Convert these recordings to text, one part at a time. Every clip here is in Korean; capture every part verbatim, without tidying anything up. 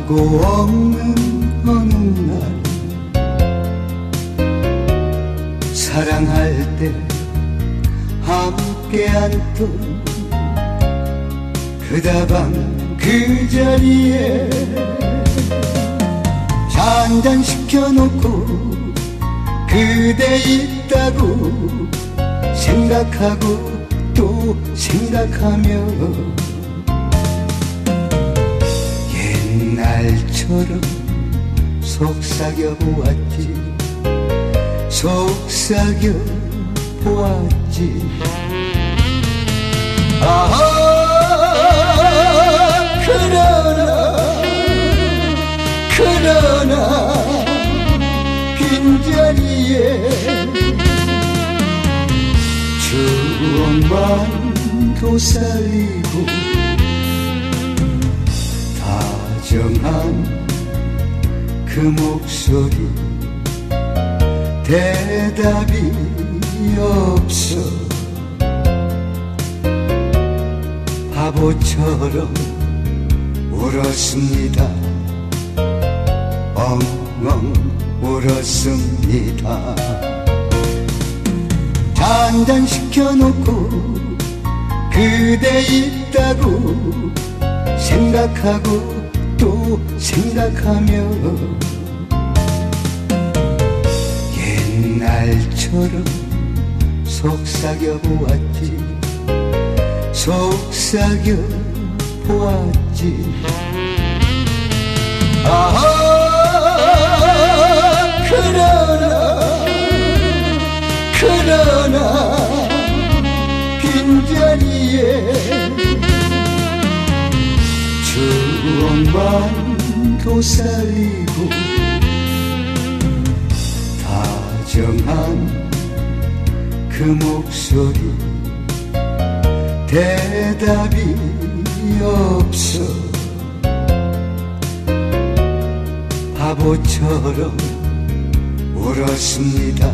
하고 없는 어느 날 사랑할 때 함께 앉던 그 다방 그 자리에 차 한잔 시켜놓고 그대 있다고 생각하고 또 생각하며 옛날처럼 속삭여 보았지 속삭여 보았지. 아하 그러나 그러나 빈자리에 추억만 도사리고 다정한 그 목소리 대답이 없어. 바보처럼 울었습니다. 엉엉 울었습니다. 차 한잔 시켜놓고 그대 있다고 생각하고 또 생각하며 옛날처럼 속삭여 보았지 속삭여 보았지. 아하 그러나 그러나 빈자리에 추억만 도사리고 다정한 그 목소리 대답이 없어. 바보처럼 울었습니다.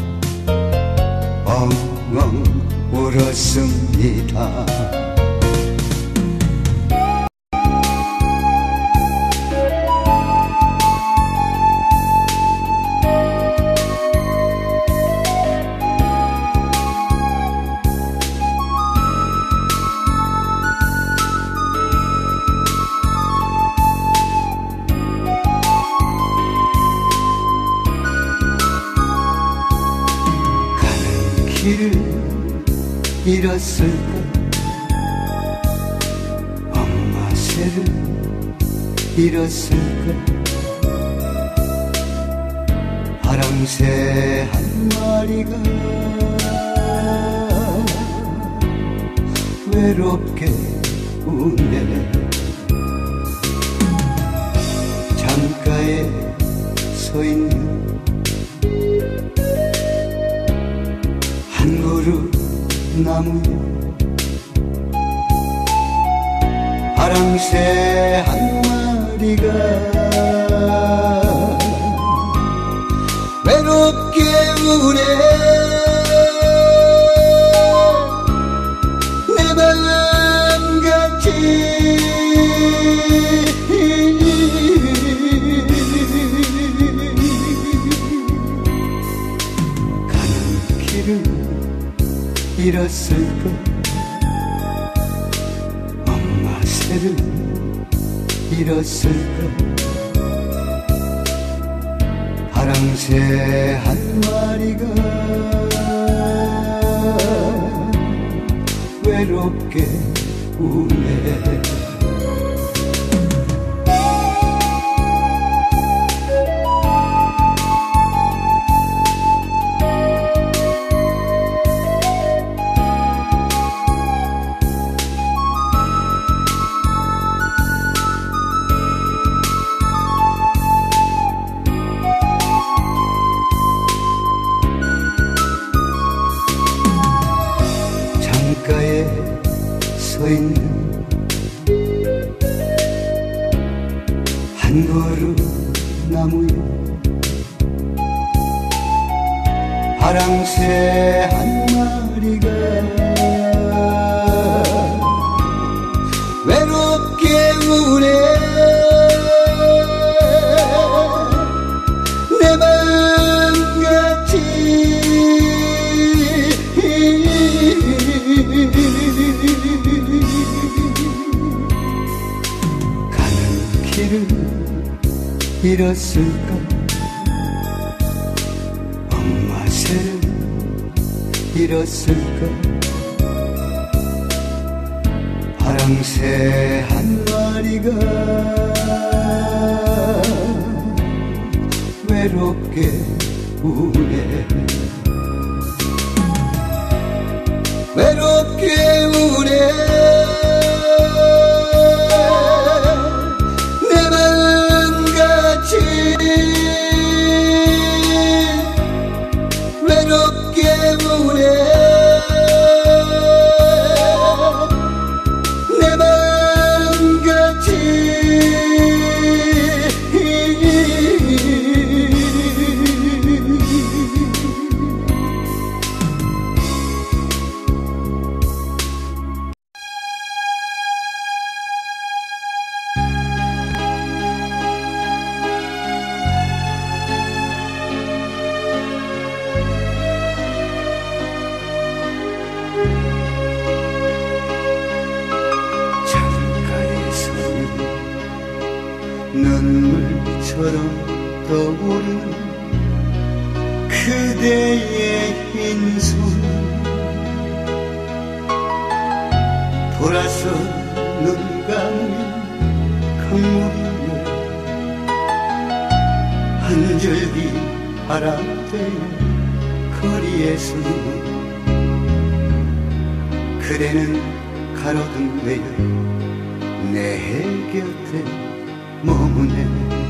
엉엉 울었습니다. 길을 잃었을까 엄마 새를 잃었을까 파랑새 한 마리가 외롭게 우네. 창가에 서 있는 한 그루 나무에 파랑새 한 마리가 외롭게 우네. 내 마음같이 가는 길을 잃었을까 엄마 새를 잃었을까 파랑새 한 마리가 외롭게 우네. 창가에 서 있는 한 그루 나무에 파랑새 한 마리가 외롭게 우네. 길을 잃었을까 엄마 새를 잃었을까 파랑새 한 마리가 외롭게 우네 외롭게 우네 내 마음같이 외롭게 우네 내 마음같이 눈물처럼 떠오르는 그대의 흰 손 돌아서 눈 감으면 강물이며 한 줄기 바람되어 거리에서 그대는 가로등 내어 내 곁에 머무네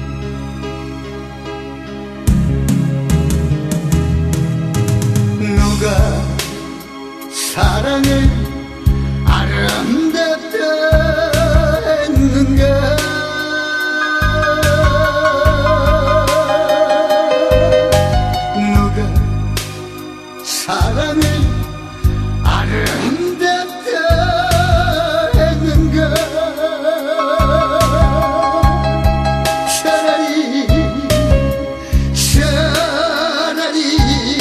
누가 사랑을 아름답다 했는가 누가 사랑을 아름답다 했는가 차라리 차라리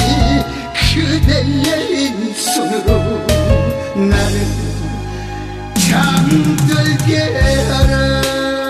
그대의 흰손으로 나를 잠들게 하라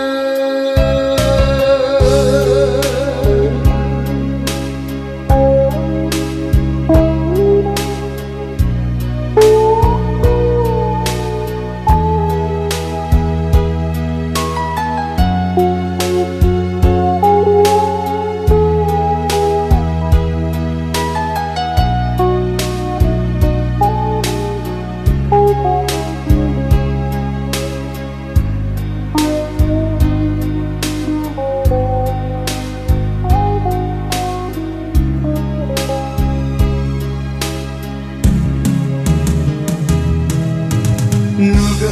누가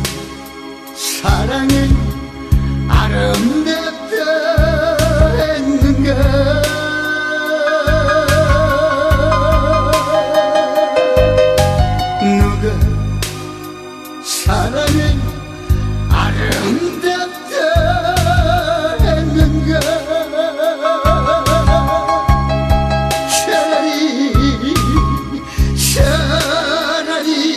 사랑을 아름답다 했는가 누가 사랑을 아름답다 했는가 차라리 차라리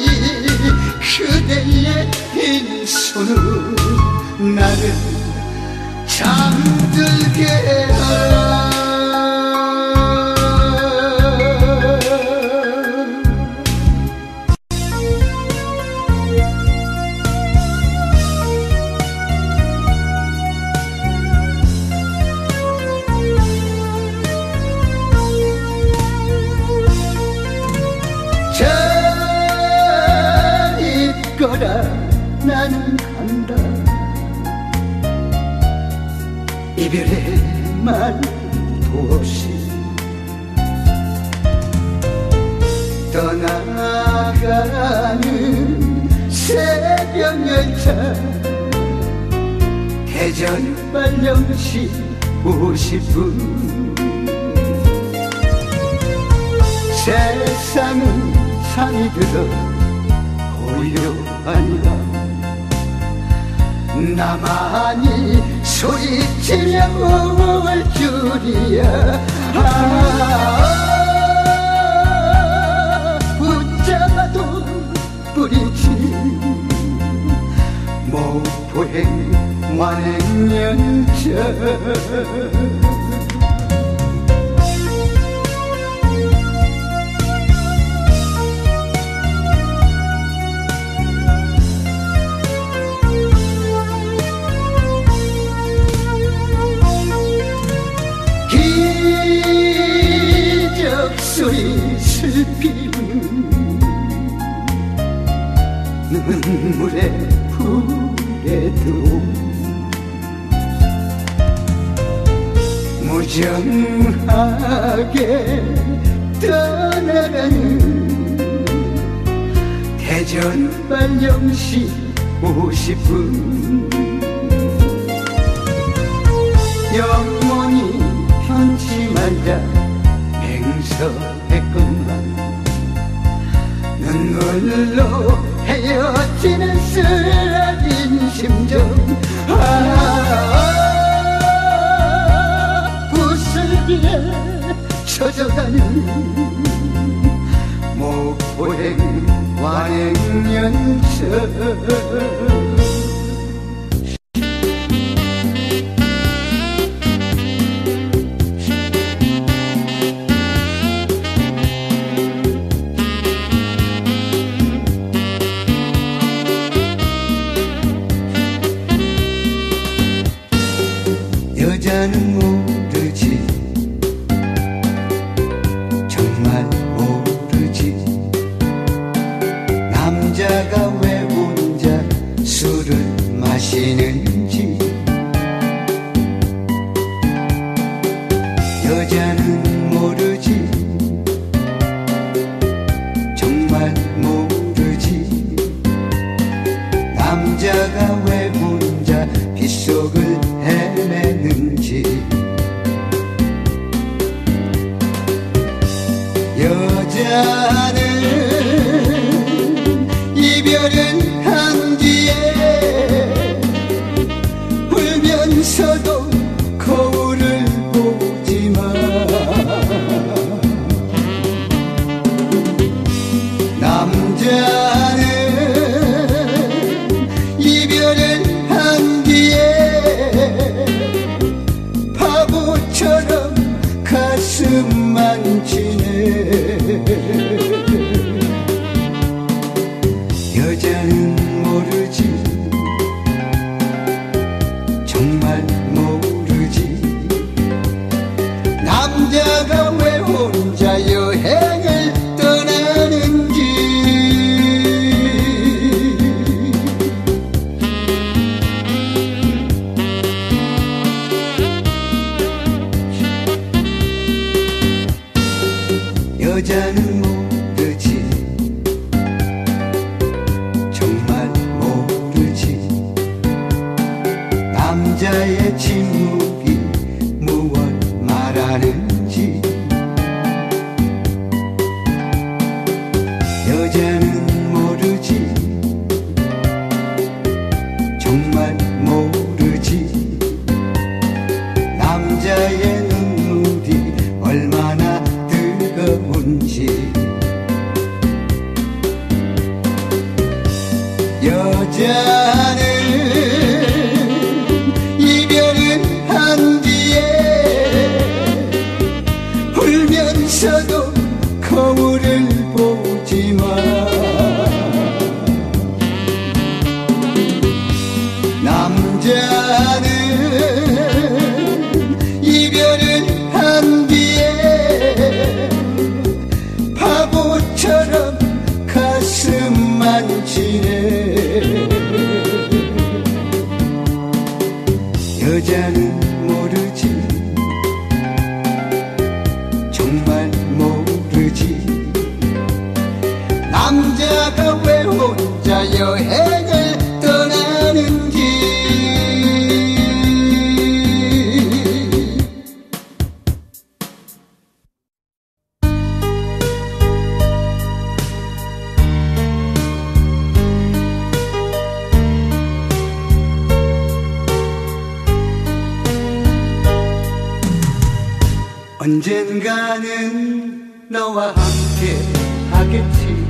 그대의 흰손으로 나를 잠들게 하라 잘 있거라 나는 간다 이별의 말도 없이 떠나가는 새벽 열차 대전 발령시 오십 분 세상은 산이 들어 고요하니라 나만이 소리치며 울 줄이야 아, 붙잡아도 뿌리치 모포행 완행연장 기적소리 슬피는 눈물의 불에도 무정하게 떠나가는 대전 발령시 오십 분 영원히 편치 말자 맹서했건만 눈물로 헤어지는 쓰라린 심정 아 구슬비에 젖어가는 목포행 완행연장 여자는 모르지 정말 모르지 남자가 왜 혼자 술을 마시는지 여자는 모르지 정말 모르지 남자가 왜 혼자 빗속을 헤매는지 여자는 이별은 한 뒤에 울면서도 거울을 보지만 남자는 이별은 한 뒤에 바보처럼 가슴만 치네 여자는 모르지 정말 모르지 남자가 왜 혼자 여행을 떠나는지 여자는 모르지 정말 모르지 남자의 침묵이 무엇 말하는지 여자는 모르지 정말 모르지 남자의 눈물이 얼마나 뜨거운지 여자는 이별은 한 뒤에 울면서도 거울을 보지만 남자는 이별은 한 뒤에 바보처럼 가슴만 치네 여자는 모르지 정말 모르지 남자가 왜 혼자 여행을 떠나는지 언젠가는 너와 함께 하겠지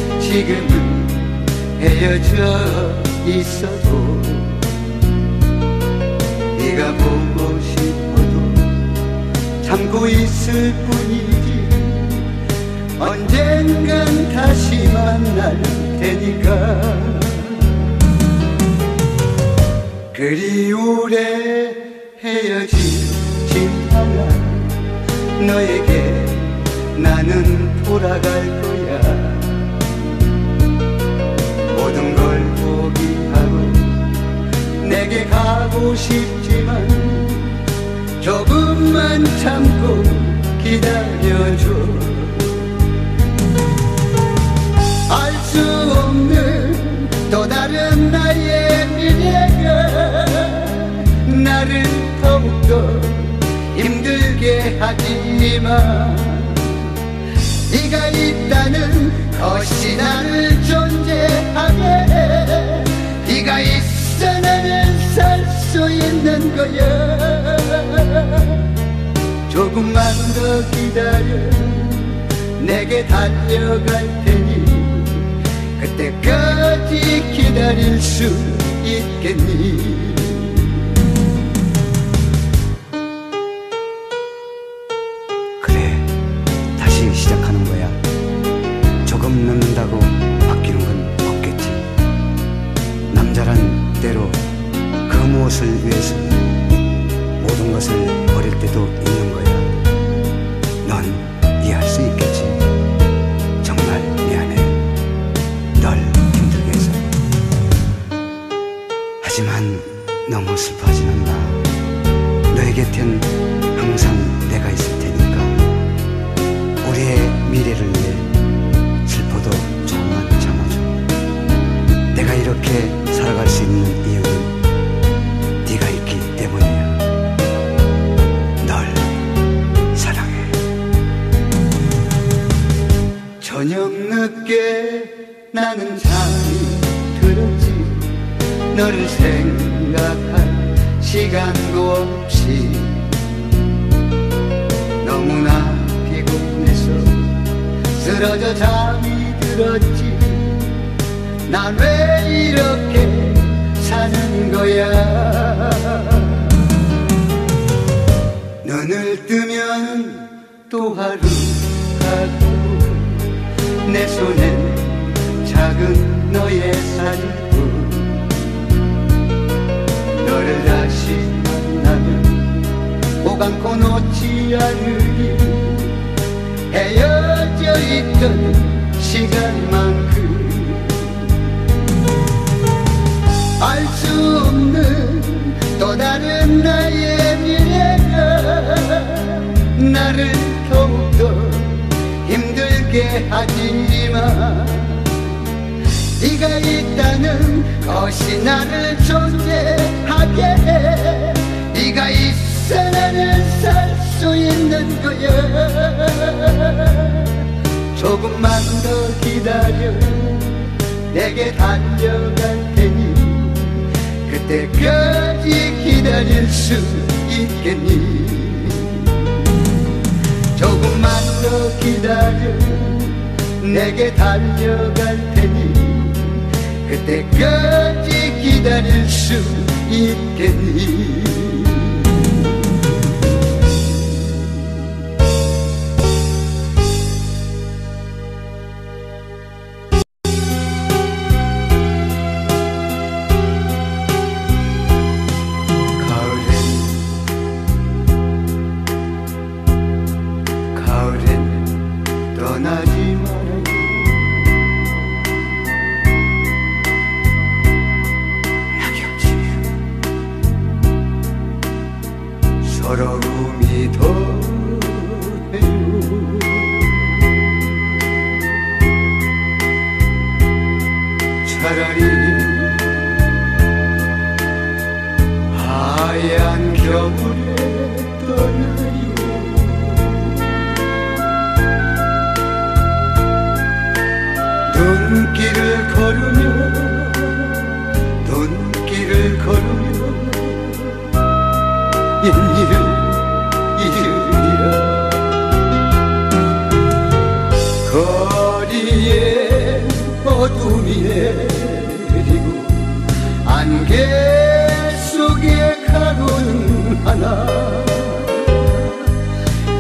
지금은 헤어져 있어도 참고 있을 뿐이지 언젠간 다시 만날 테니까 그리 오래 헤어지지 않아 너에게 나는 돌아갈 거야 모든 걸 포기하고 내게 가고 싶지만 조금만 참고 기다려줘 알 수 없는 또 다른 나의 미래가 나를 더욱더 힘들게 하지만 네가 있다는 것이 나를 존재하게 해 네가 있어 나는 살 수 있는 거야 조금만 더 기다려 내게 달려갈 테니 그때까지 기다릴 수 있겠니 그래 다시 시작하는 거야 조금 늦는다고 바뀌는 건 없겠지 남자란 때로 그 무엇을 위해서 모든 것을 버릴 때도 있는 거야 넌 이해할 수 있겠지 정말 미안해 널 힘들게 해서 하지만 너무 슬퍼하지는 마 너의 곁엔 항상 내가 있을 테니까 우리의 미래를 위해 슬퍼도 조금만 참아줘 내가 이렇게 살아갈 수 있는 이유는 네가 있기 때문이야 널 사랑해 저녁 늦게 나는 잠이 들었지 너를 생각할 시간도 없이 너무나 피곤해서 쓰러져 잠이 들었지 난 왜 이렇게 사는 거야 눈을 뜨면 또 하루 가고 내 손엔 작은 너의 사진뿐 너를 다시 만나면 꼭 안고 놓지 않으리 헤어져 있던 시간만큼 알 수 없는 또 다른 나의 미래가 나를 더욱더 힘들게 하지만 네가 있다는 것이 나를 존재하게 해 네가 있어 나는 살 수 있는 거야 조금만 더 기다려 내게 달려갈 테니 그때까지 기다릴 수 있겠니 조금만 더 기다려 내게 달려갈 테니 그때까지 기다릴 수 있겠니 떠나지 말아요 낙엽지 서러움이 더해요 차라리 하얀 겨울에 떠나요 눈길을 걸으며 눈길을 걸으며 옛일을 잊으리라 거리에 어둠이 내리고 안개 속에 가로등 하나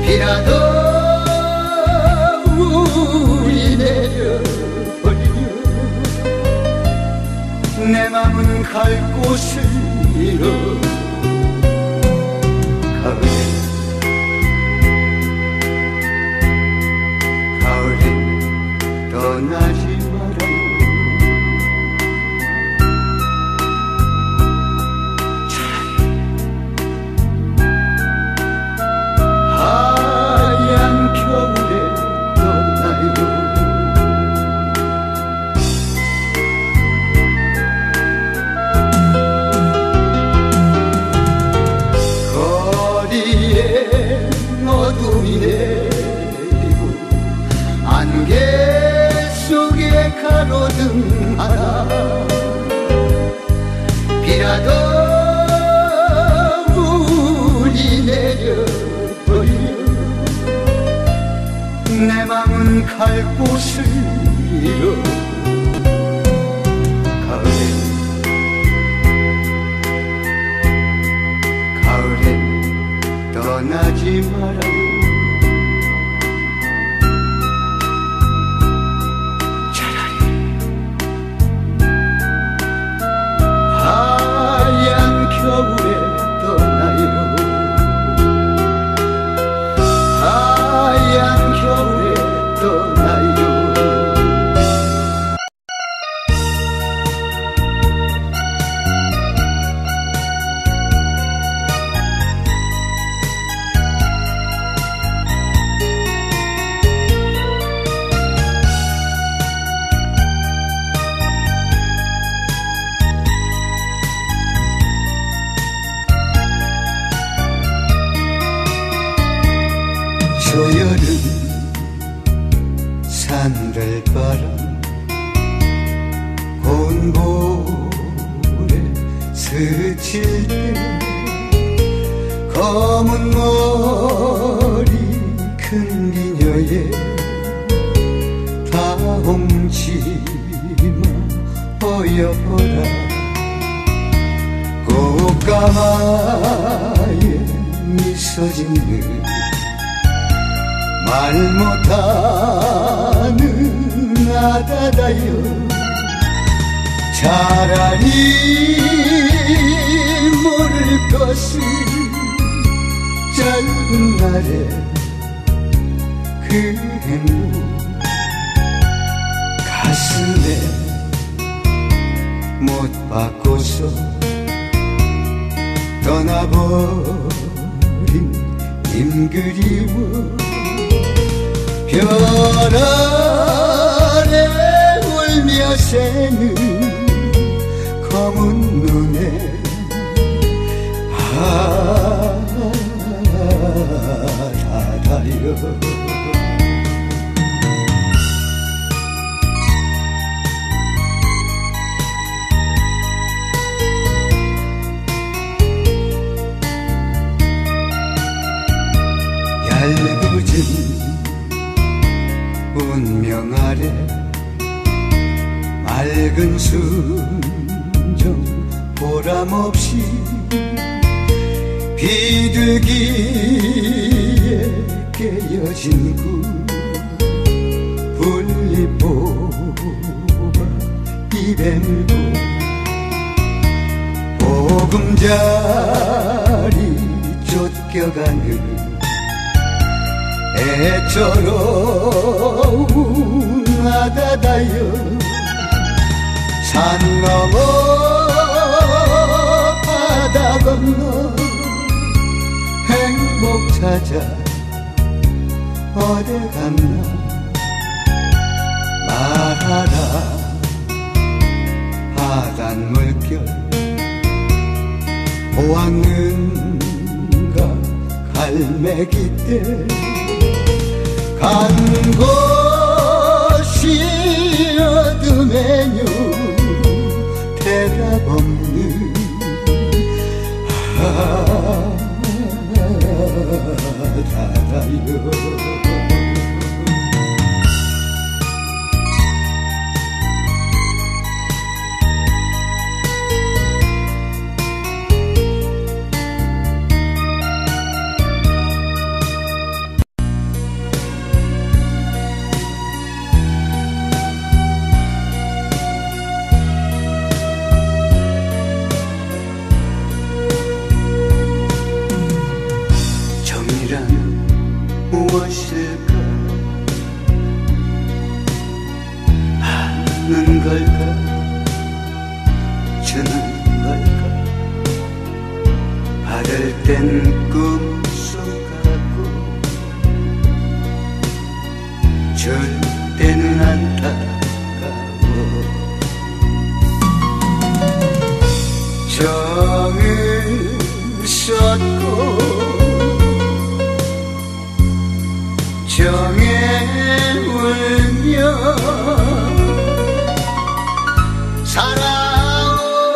꽃을 잃어 가을엔 가을엔 떠나지 말아요. 차라리 하얀 겨울에 떠나요. 하얀 겨울에 떠나요. 저 여름 산들바람 고운 볼에 스칠 때 검은 머리 큰 기녀의 다홍치마 어여라 꽃가마에 미소 짓는 말 못하는 아다다요. 차라리 모를 것을 짧은 날에 그 행복 가슴에 못 받고서 떠나버린 님 그리워. 별 아래 울며 새는 검은 눈에 아다다요. 얄궂은 운명 아래 맑은 순정 보람없이 비둘기에 깨어진 구 불잎 뽑아 입에 물고 보금자리 쫓겨가는 애처로운 아다다요. 산 넘어 바다 건너 행복 찾아 어디 갔나 말하라. 바닷 물결 보았는가 갈매기 때 간 곳이 어둠에요. 대답 없는 아다다요. 무엇일까? 받는 걸까? 주는 걸까? 받을 땐 꿈속 같고 줄 때는 안타까워. 정을 쏟고 정에 울며 살아온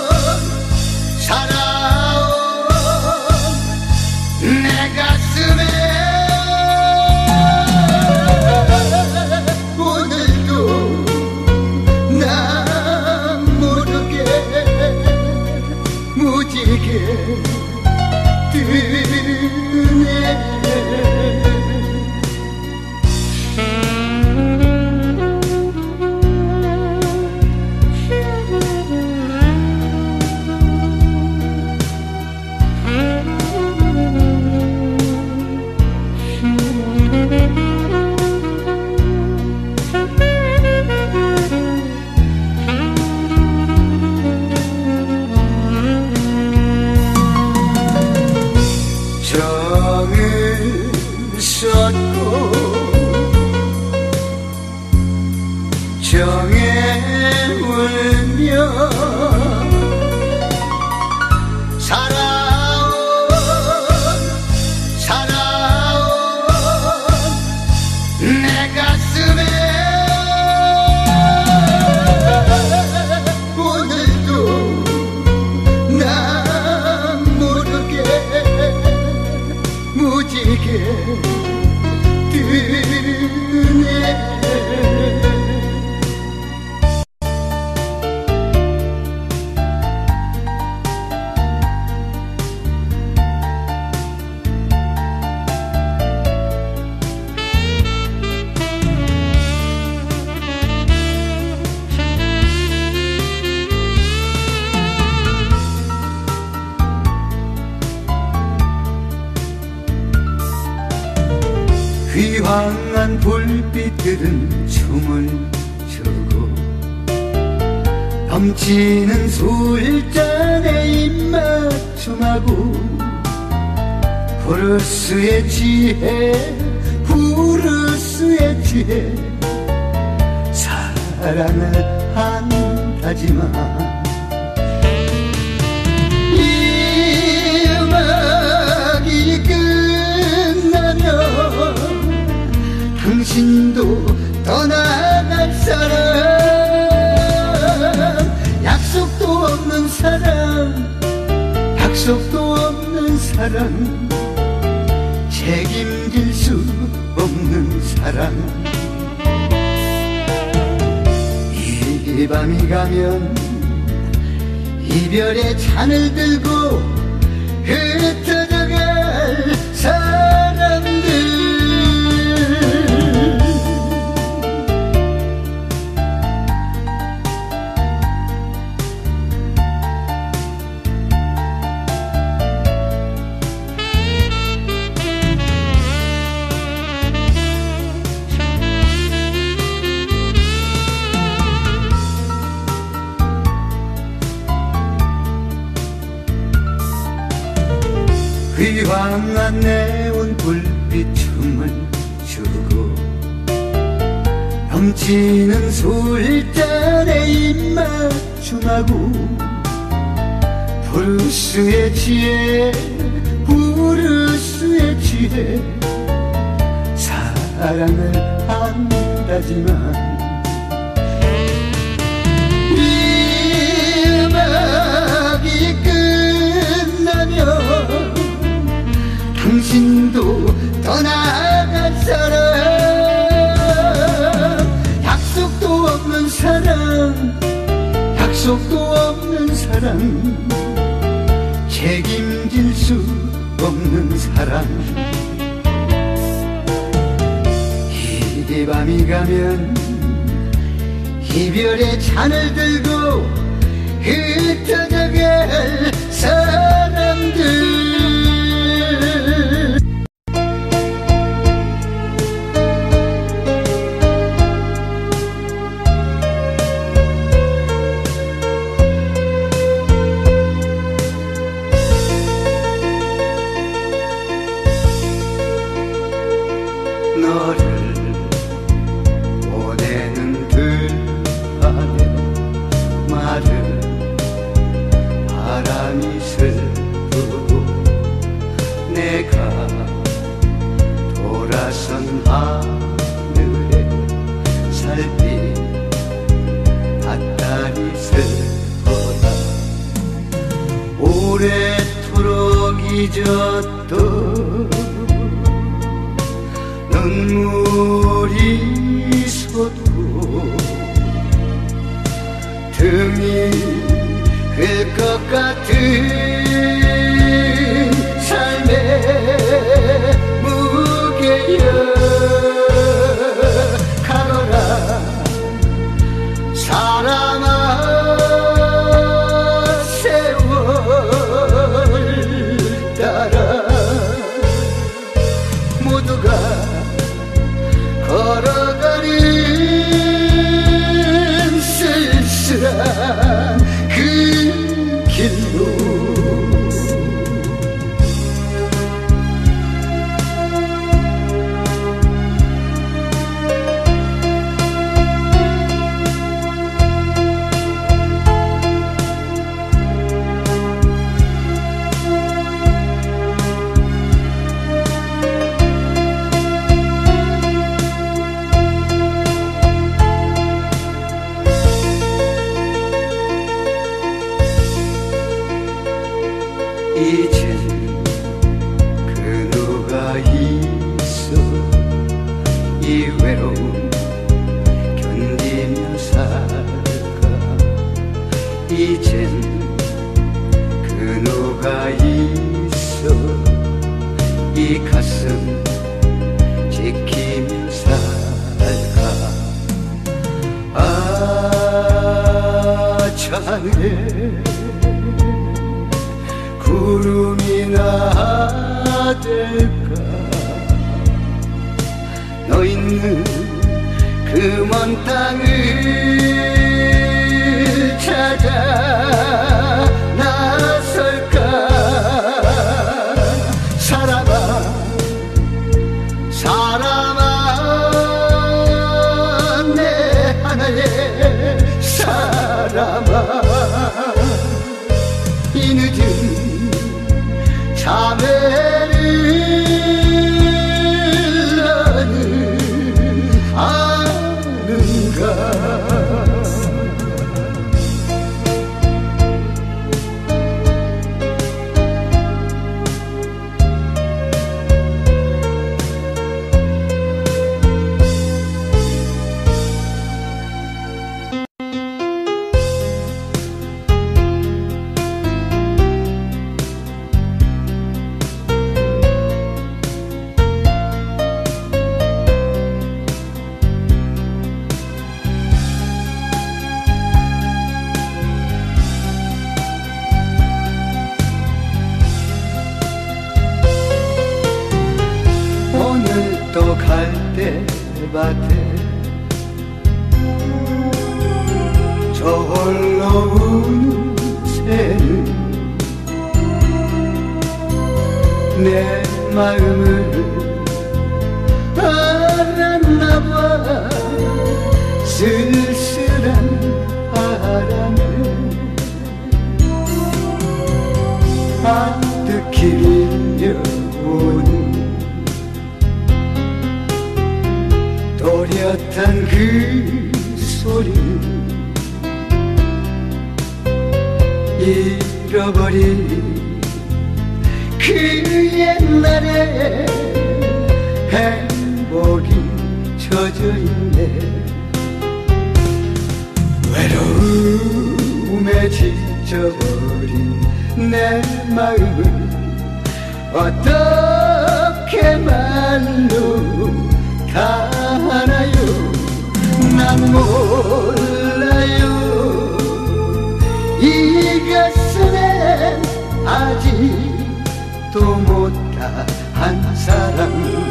살아온 내 가슴에 뜨네. 휘황한 불빛들은 춤을 추고 넘치는 술잔에 입맞춤하고 브루스의 지혜 브루스의 지혜 사랑을 한다지만 이 음악이 끝나면 당신도 떠나갈 사람 약속도 없는 사람 약속도 없는 사람 책임질 수 없는 사람 이 밤이 가면 이별의 잔을 들고 흩어져갈 사람들 휘황한 네온 불빛 춤을 추고 넘치는 술잔에 입맞춤하고 브루스의 지혜 브루스의 지혜 사랑을 한다지만 이 음악이 끝나면 당신도 떠나갈 사람 약속도 없는 사람 약속도 없는 사람 책임질 수 없는 사람 이 밤이 가면 이별의 잔을 들고 흩어져갈 사람들 너를 보내는 들판에 마른 바람이 슬프고 내가 돌아선 하늘에 살빛 밭달이 슬퍼라 오래도록 잊었던 눈물이 솟고 등이 흘 것 같은 삶의 무게여 가거라 사랑아 세월 따라 모두가 걸어가는 쓸쓸한 그 길로 이 가슴 지키며 살까. 아 창에 구름이 나들까. 너 있는 그 먼 땅을 찾아 나설까. 사랑아 사랑아 내 하나의 사랑아. 이 늦은 자매를 너는 아는가. 또 갈대밭에 저 홀로 우는 새는 내 마음을 알았나봐. 쓸쓸한 바람에 아득히 밀려오는 또렷한 그 소리는 잃어버린 그 옛날에 행복이 젖어있네. 외로움에 지쳐버린 내 마음을 어떻게 말로 다 하나요. 난 몰라요. 이 가슴엔 아직도 못다한 사랑.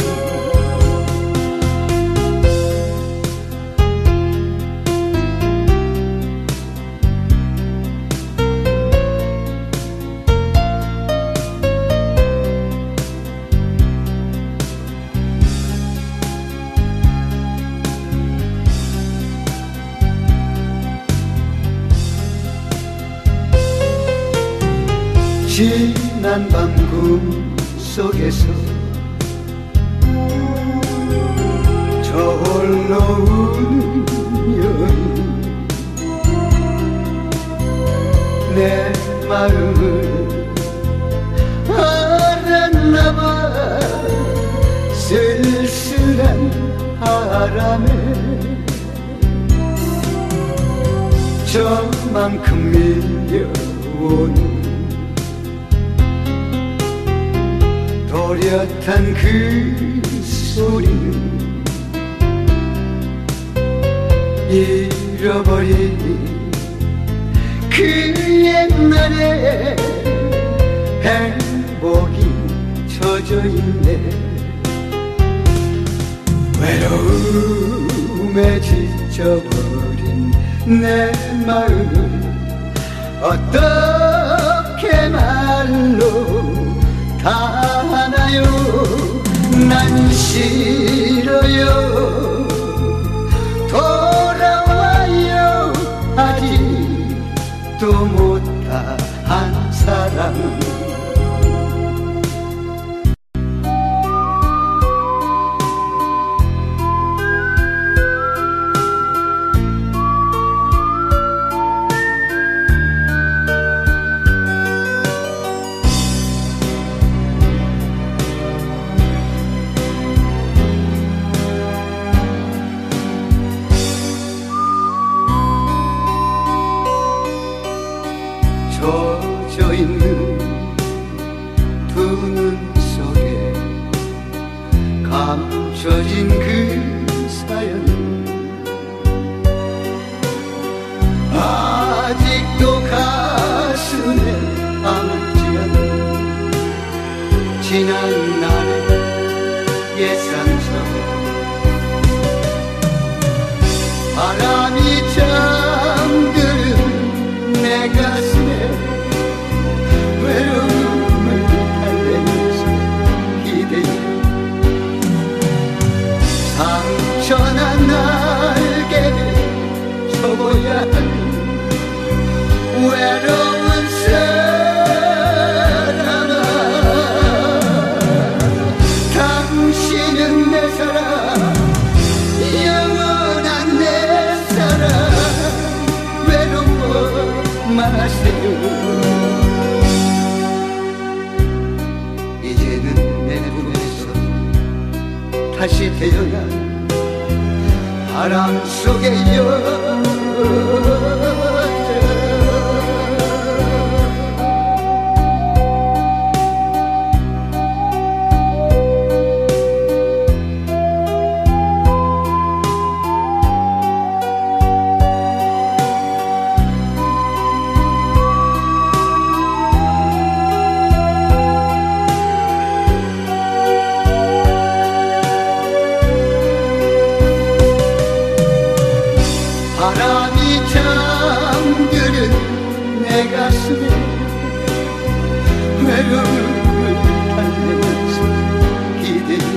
지난 밤 꿈속에서 저 홀로 우는 여인 내 마음을 알았나봐. 쓸쓸한 바람에 저만큼 밀려오는 또렷한 그 소리는 잃어버린 그 옛날에 행복이 젖어있네. 외로움에 지쳐버린 내 마음을 어떻게 말로 다 하나요. 난 싫어요. 돌아와요. 아직도 못다한 사랑. 젖어있는 두 눈 속에 감춰진 그 사연 아직도 가슴에 아물지 않는 지난 날의 옛 상처 바람이 잠드는 내 가슴에 외로움을 달래면서 기대어 상처난 날개를 접어야 할 외로운 사람아 당신은 내 사랑 영원한 내 사랑 외로워 마세요 이제는 내 품에서 다시 태어나 바람 속에 여자 바람이 잠드는 내 가슴에 외로움을 달래면서 기대어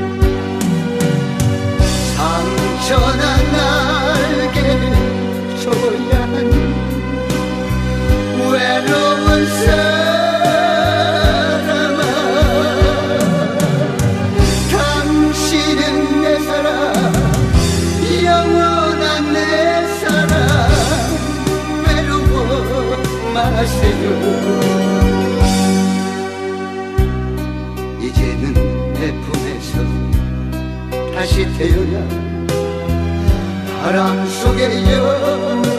상처난 날개를 줘야 하는 외로운 사람아 당신은 내 사랑 영원한 내 사랑 외로워 마세요 이제는 내 품에서 다시 태어나 바람 속에 여자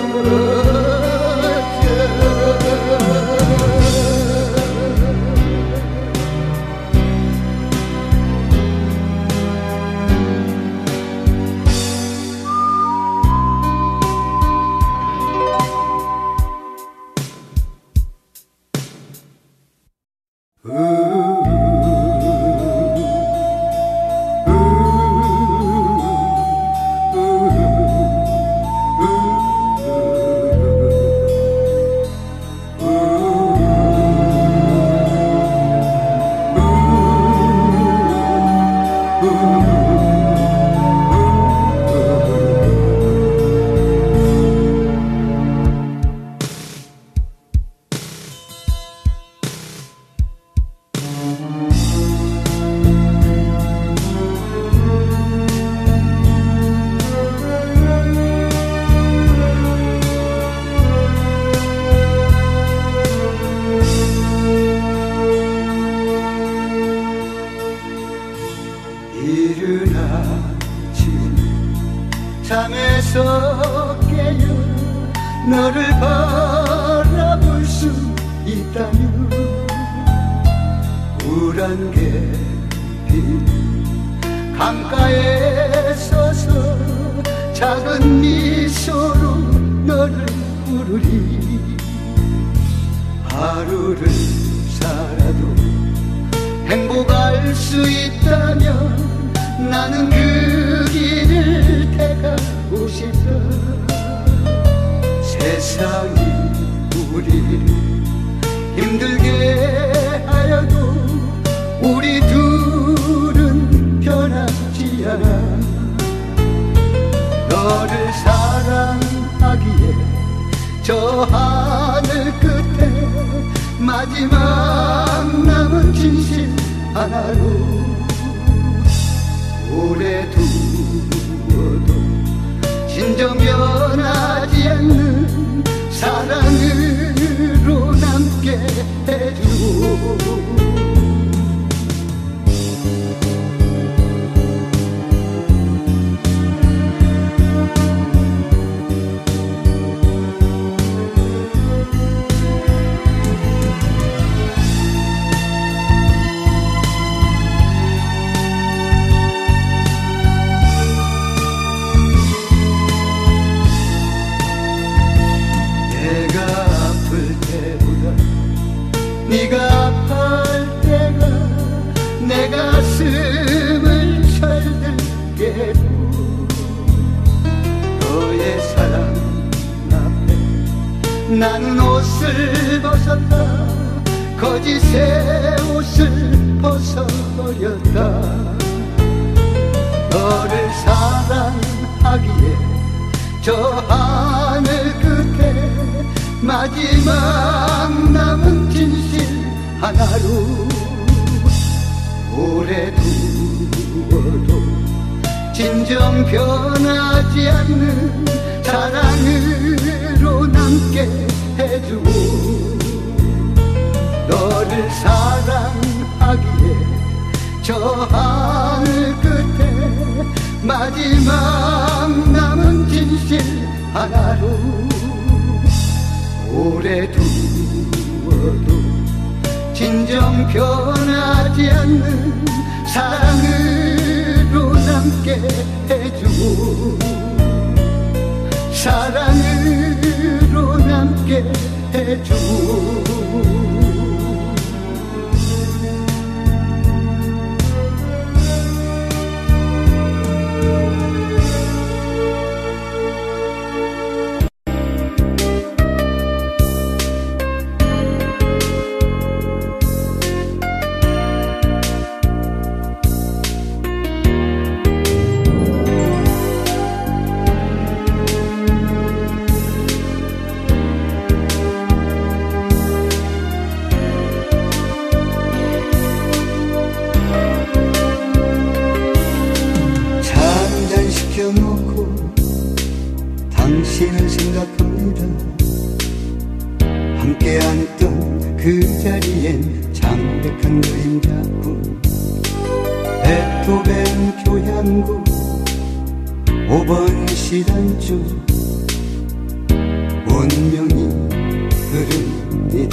이른 아침 잠에서 깨어 너를 바라볼 수 있다면 우란 계피 강가에 서서 작은 미소로 너를 부르리 하루를 살아도 행복할 수 있다면 나는 그 길을 택하고 싶다 세상이 우리를 힘들게 하여도 우리 둘은 변하지 않아 너를 사랑하기에 저 하늘 끝에 마지막 남은 진실 하나로 오래 두어도 진정 변하지 않는 사랑으로 남게 해주오 나는 옷을 벗었다. 거짓의 옷을 벗어버렸다. 너를 사랑하기에 저 하늘 끝에 마지막 남은 진실 하나로 오래 두어도 진정 변하지 않는 사랑으로 남게 해주고, 너를 사랑하기에 저 하늘 끝에 마지막 남은 진실 하나로 오래 두어도 진정 변하지 않는 사랑으로 남게 해주고, 사랑으로 남게 해주고. 놓고 당신을 생각합니다. 함께 앉던 그 자리엔 창백한 그림자뿐. 베토벤 교향곡 오 번 시단조 운명이 흐릅니다.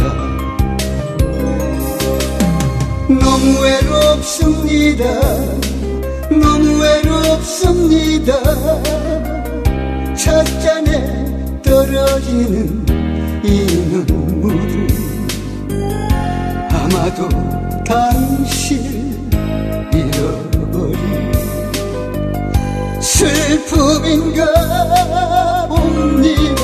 너무 외롭습니다. 너무 외롭습니다. 찻잔에 떨어지는 이 눈물은 아마도 당신을 잃어버린 슬픔인가 봅니다.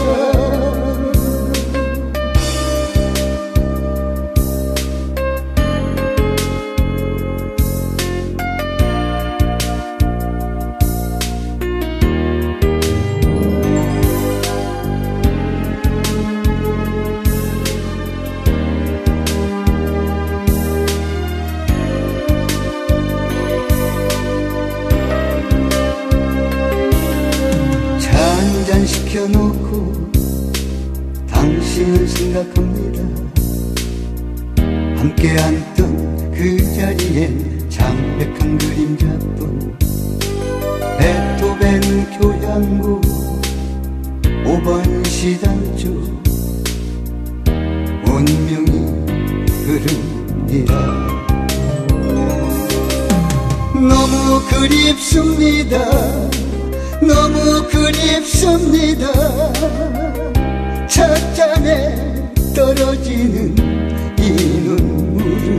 시켜놓고 당신을 생각합니다. 함께 앉던 그 자리엔 창백한 그림자뿐. 베토벤 교향곡 오 번 시단조 운명이 흐릅니다. 너무 그립습니다. 너무 그립습니다. 찻잔에 떨어지는 이 눈물은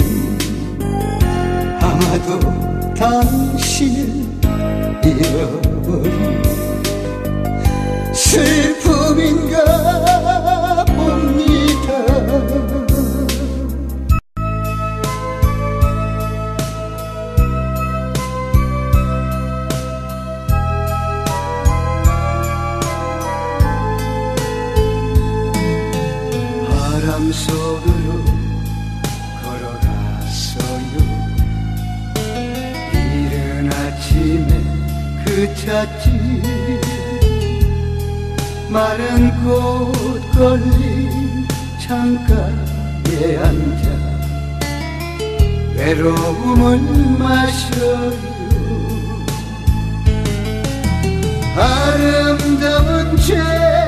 아마도 당신을 잃어버린 슬픔인가 봅니다. 바람 속으로 걸어갔어요. 이른 아침에 그 찻집 마른 꽃 걸린 창가에 앉아 외로움을 마셔요. 아름다운 죄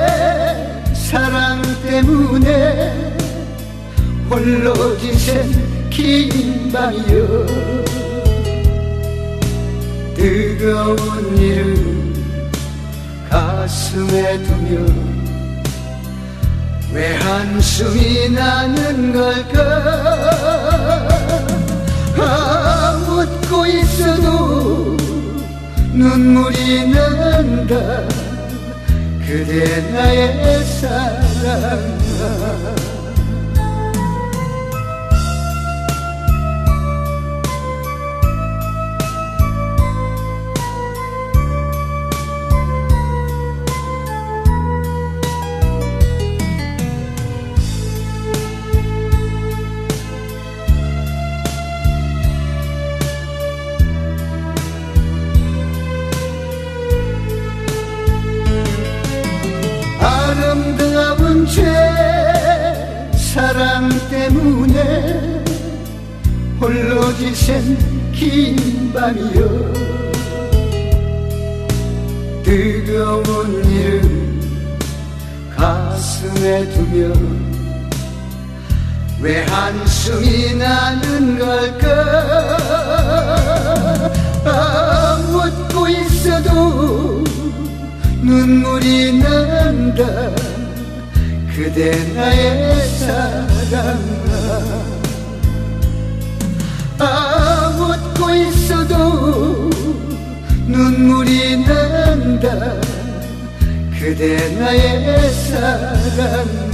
사랑 때문에 홀로 지샌 긴 밤이여. 뜨거운 이름 가슴에 두며 왜 한숨이 나는 걸까. 아, 웃고 있어도 눈물이 난다. 그대 나의 사랑아. 아름다운 죄 사랑 때문에 홀로 지샌 긴 밤이여 뜨거운 이름 가슴에 두며 왜 한숨이 나는 걸까 아, 묻고 있어도 눈물이 난다 그대 나의 사랑아 아 묻고 있어도 눈물이 난다 그대 나의 사랑아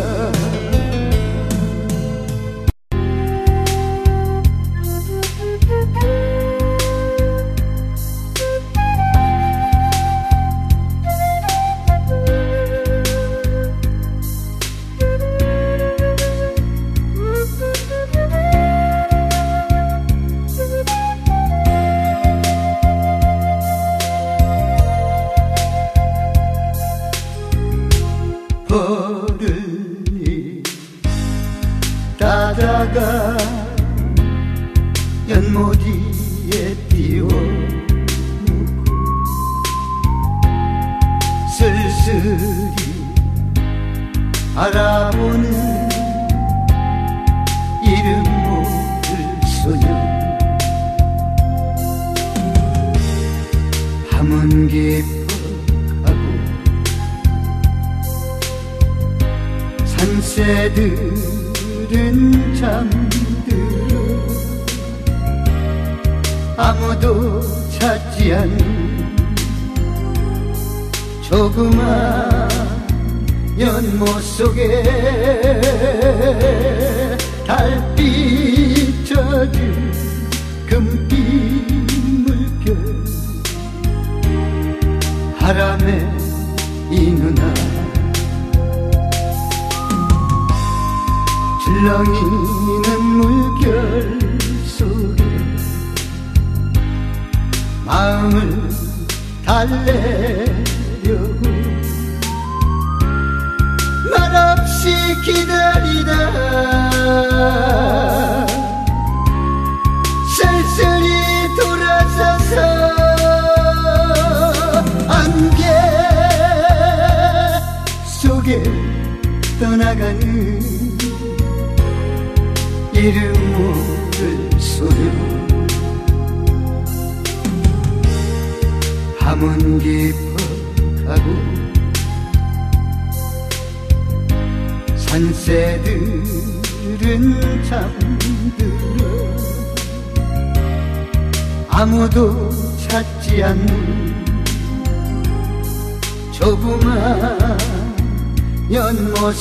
버릇이 따다가 연못위에 띄워놓고 쓸쓸히 알아보는 이름 모를 소녀 밤은 깊어가고 산새들은 잠들어 아무도 찾지 않는 조그만 연못 속에 달빛 젖은 금빛 물결 바람에 이 누나 출렁이는 물결 속에 마음을 달래려고 말없이 기다리다 쓸쓸히 돌아서서 안개 속에 떠나가는 이름 모를 소녀 밤은 깊어가고 산새들은 잠들어 아무도 찾지 않는 조그만 연못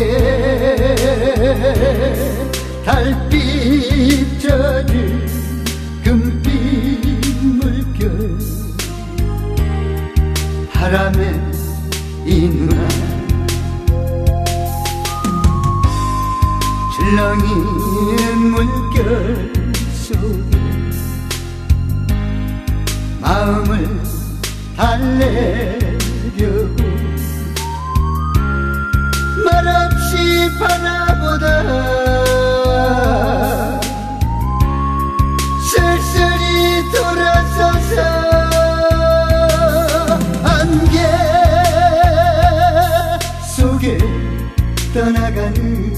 속에 달빛 젖은 금빛 물결 바람에 이 누나 출렁이는 물결 속에 마음을 달래려고 말없이 바라보다 쓸쓸히 돌아서서 안개 속에 떠나가는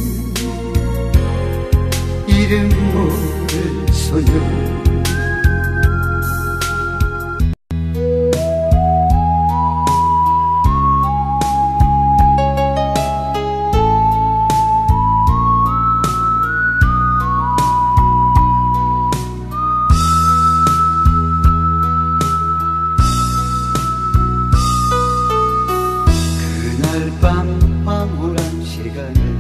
이름 모를 소녀 밤 황홀한 시간에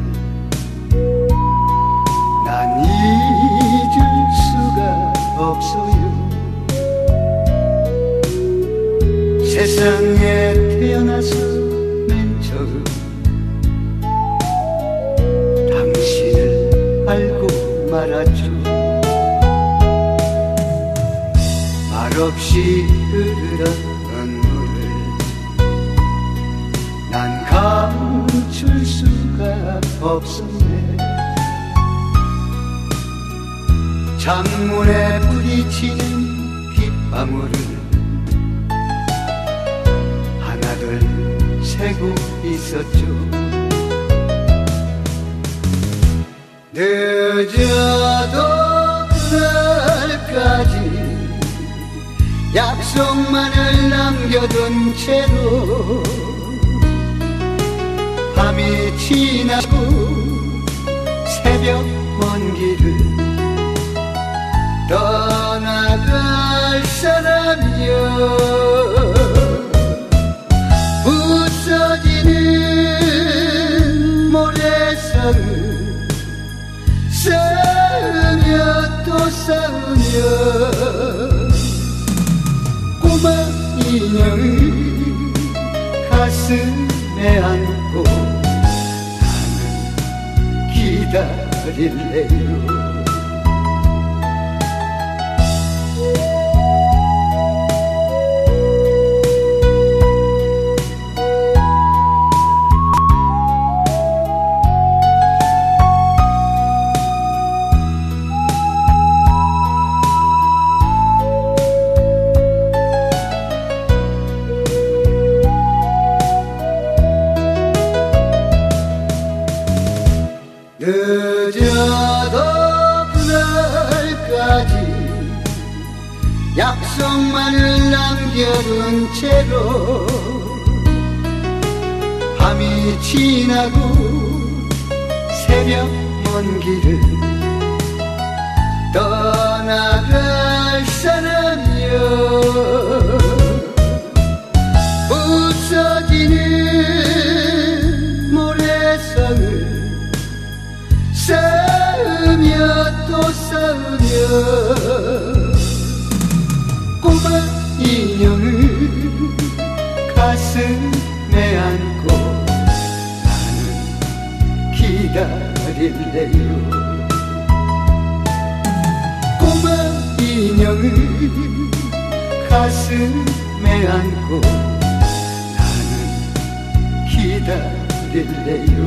말없이 흐르던 눈물을 난 감출 수가 없었네. 창문에 부딪히는 빗방울을 하나둘 새고 있었죠. 늦어도 그날까지 약속만을 남겨둔 채로 밤이 지나고 새벽 먼 길을 떠나갈 사람이여. 부서지는 모래성을 쌓으며 또 쌓으며 꼬마 인형을 가슴에 안고 나는 기다릴래요. 늦어도 그날까지 약속만을 남겨둔 채로 밤이 지나고 새벽 먼 길을 떠나갈 사람이여. 부서지는 모래성을 쌓으며 또 쌓으며 꼬마 인형을 가슴에 안고 나는 기다릴래요. 꼬마 인형을 가슴에 안고 나는 기다릴래요.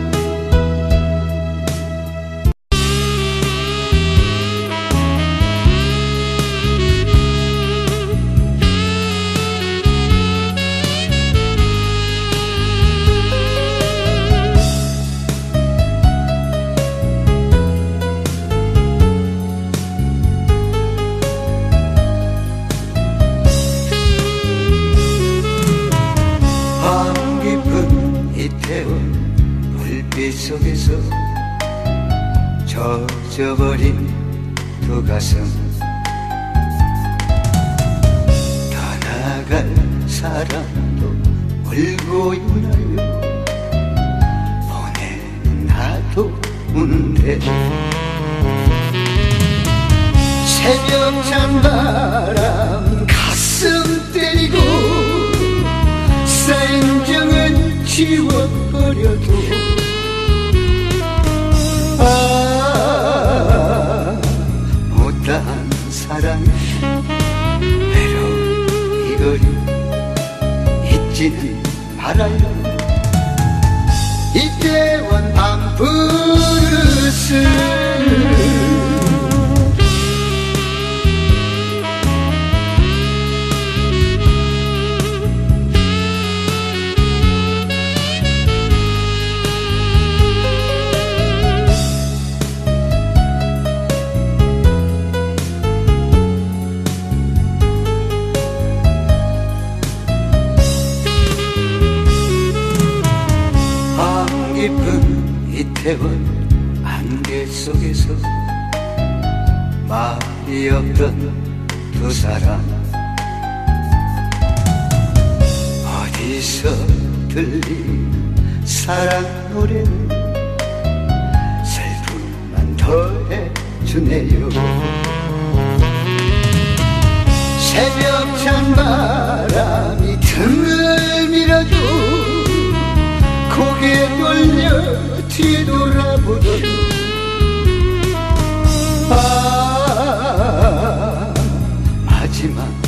이태원 불빛 속에서 젖어버린 두 가슴 떠나갈 사람도 울고 있나요? 보내는 나도 우는데 새벽 찬바람 가슴 때리고 쌓인 정은 지워버려도 아 못다한 사랑 외로운 이 거리 잊지는 말아요. 이태원 밤브루스 깊은 이태원 안개 속에서 말이 없던 두 사람 어디서 들린 사랑 노래는 슬픔만 더해주네요. 새벽 찬바람이 등을 밀어도 고개 돌려 뒤돌아보던 아 마지막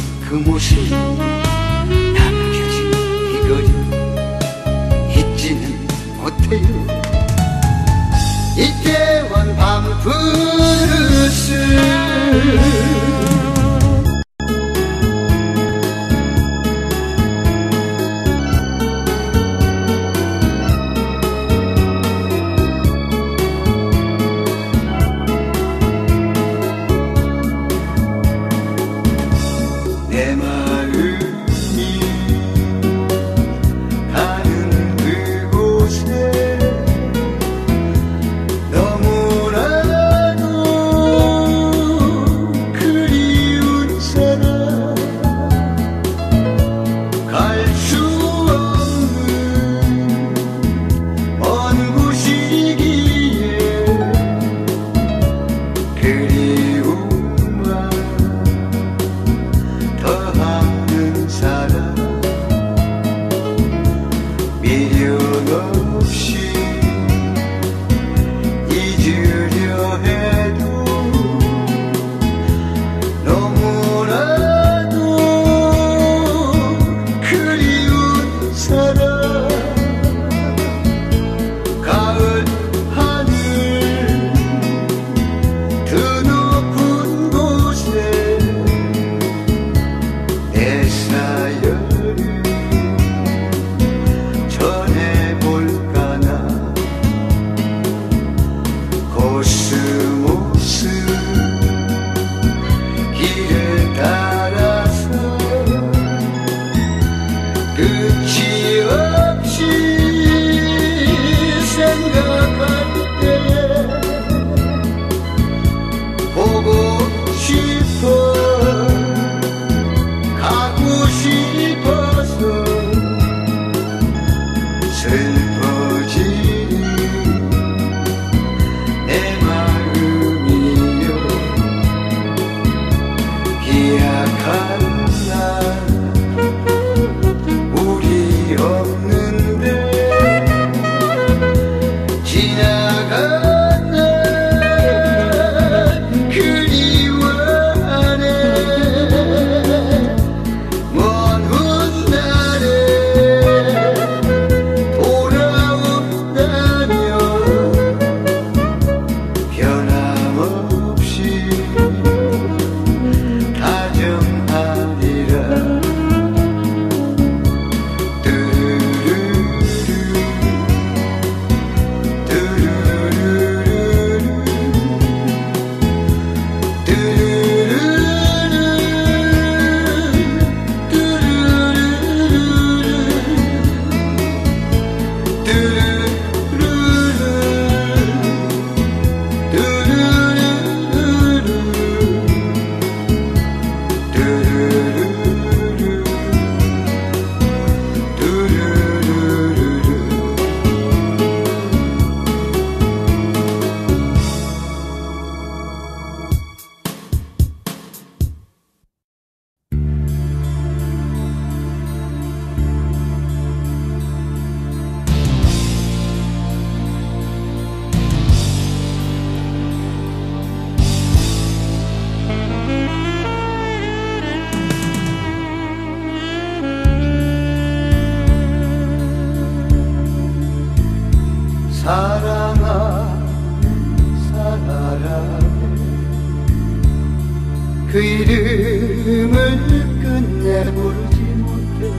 이름을 끝내 부르지 못해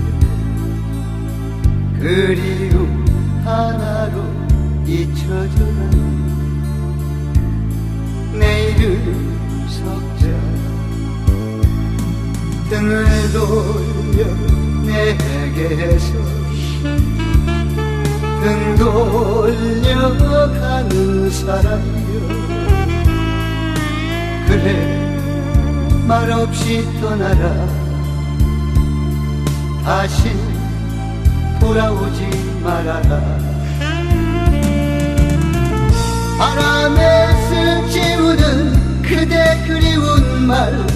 그리움 하나로 잊혀져가는 내 이름 석자 등을 돌려 내게서 등 돌려가는 사람이여 그래 말없이 떠나라 다시 돌아오지 말아라 바람에 스치우는 그대 그리운 말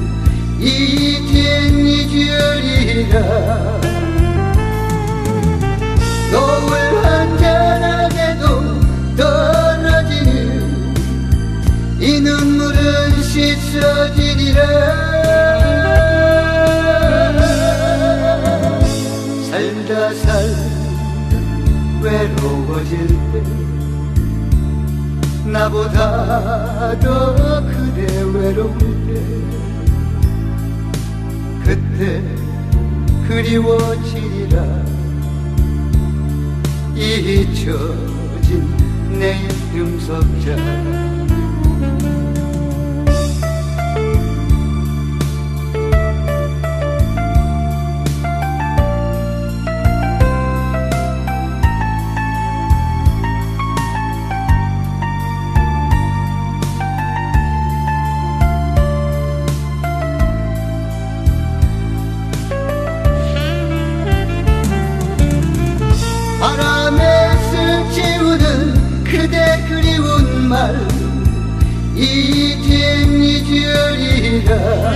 이젠 잊으리라 노을 한잔하게도 떨어지는 이 눈물은 씻어지리라 살다 살다 외로워질 때 나보다 더 그대 외로울 때 그때 그리워지리라 잊혀진 내 이름 석자 바람에 스치우는 그대 그리운 말 이젠 잊으리라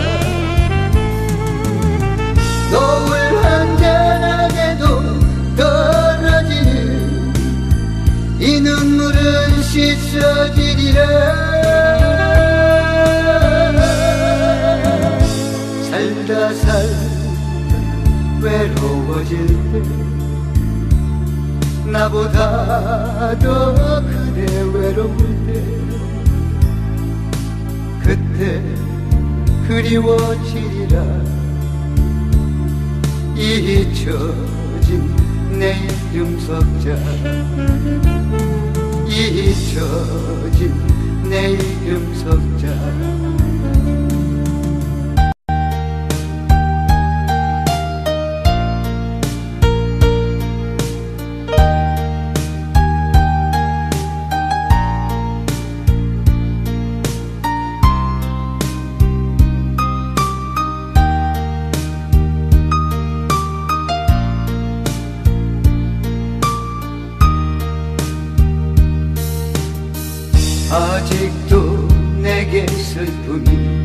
노을 한잔하게도 떨어지는 이 눈물은 씻어지리라 살다 살다 외로워질 때 나보다 더 그대 외로울 때 그때 그리워지리라 잊혀진 내 이름 석자 잊혀진 내 이름 석자 아직도 내게 슬픔이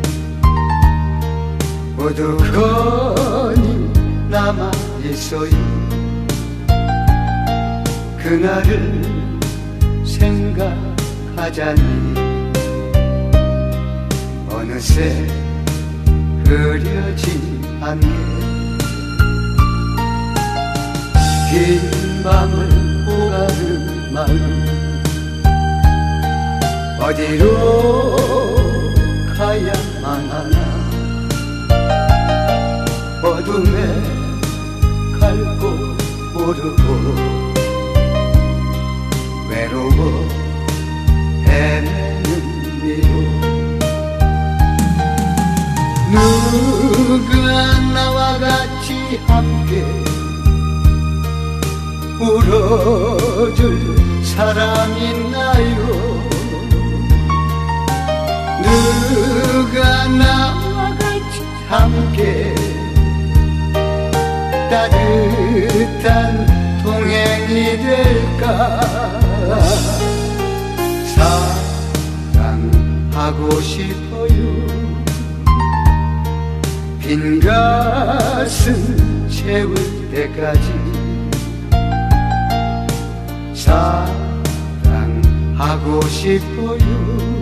오두커니 남아있어요 그날을 생각하자니 어느새 흐려진 안개 긴 밤을 오가는 마음 어디로 가야만 하나 어둠에 갈 곳 모르고 외로워 헤매는 미로 누가 나와 같이 함께 울어줄 사람 있나요 누가 나와 같이 함께 따뜻한 동행이 될까 사랑하고 싶어요 빈 가슴 채울 때까지 사랑하고 싶어요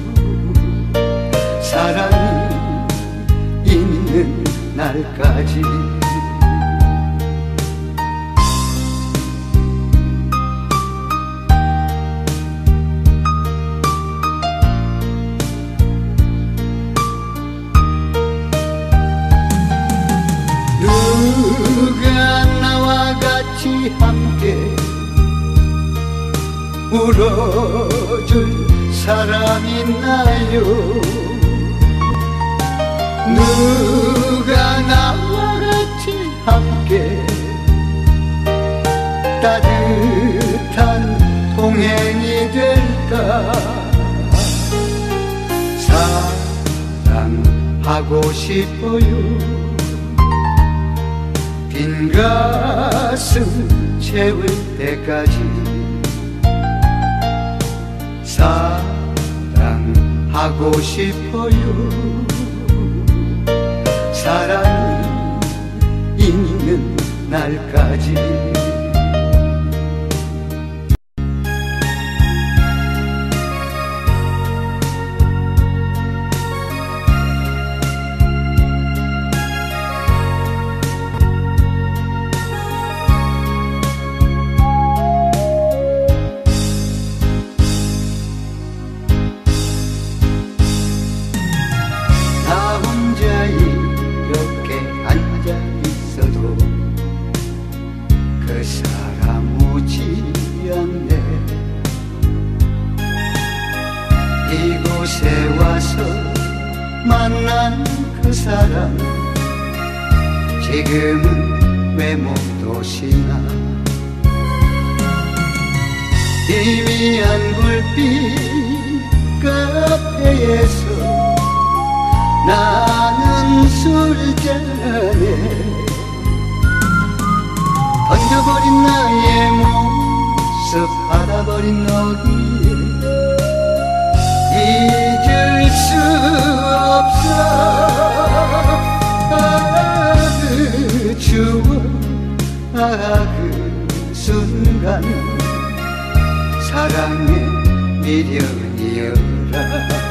사랑이 있는 날까지 울어줄 사람 있나요? 누가 나와 같이 함께 따뜻한 동행이 될까? 사랑하고 싶어요. 빈 가슴 채울 때까지 사랑하고 싶어요. 사랑이 있는 날까지. 이곳에 와서 만난 그 사람 지금은 왜 못 오시나? 희미한 불빛 카페에서 나는 술잔에 던져버린 나의 모습 받아버린 너기에 잊을 수 없어. 아, 그 추억, 아, 그 순간 사랑의 미련이여라.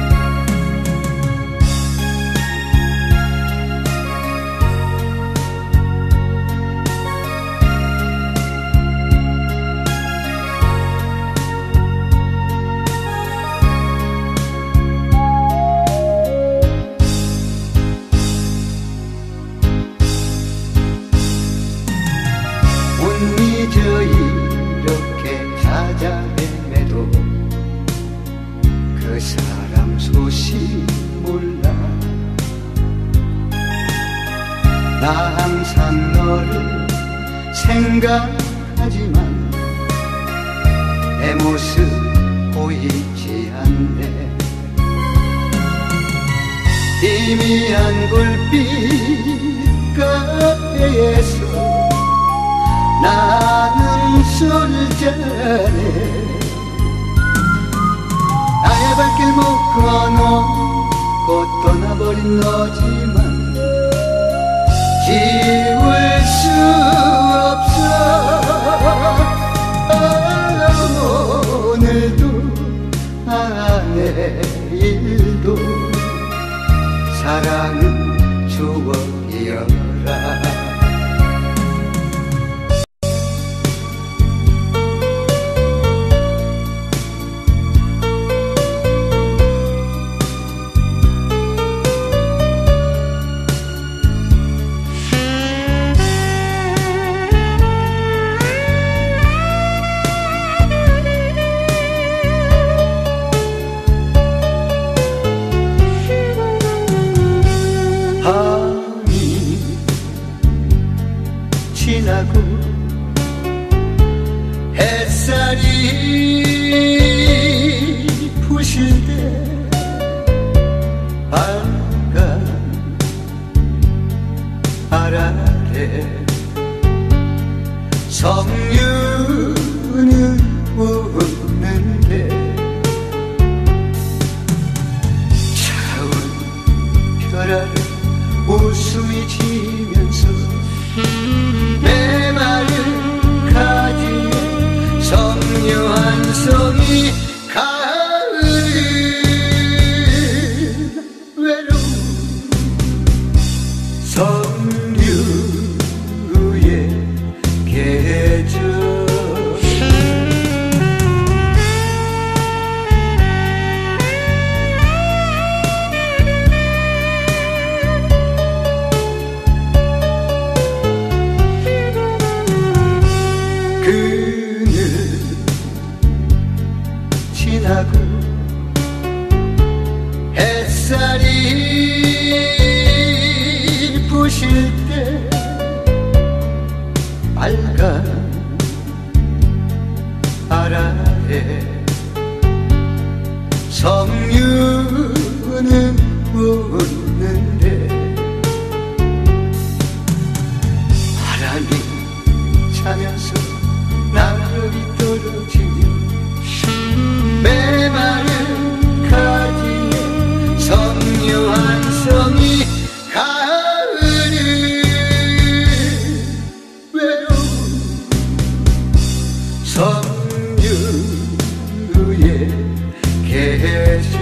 저 이렇게 찾아헤매도 그 사람 소식 몰라. 나 항상 너를 생각하지만 내 모습 보이지 않네. 희미한 불빛 카페에서 나는 술잔에 나의 발길 묶어놓고 떠나버린 너지만 지울 수 없어. 아, 오늘도 아, 내일도 사랑은 추억이여라. 밤이 지나고 햇살이 부실 때 빨간 알 아래 석류는 우는데 차운 별알 웃음이 지면서 내 마른 가지에 석류 한 송이 가을 외로운 석류의 계절. 그늘 햇살이 부실 때 빨간 아라에 석류는 웃는데 바람이 차면서 나를 떨어지며 메마른 가지에 석류 한 성이 가을을 외로운 석류 위에 계셔.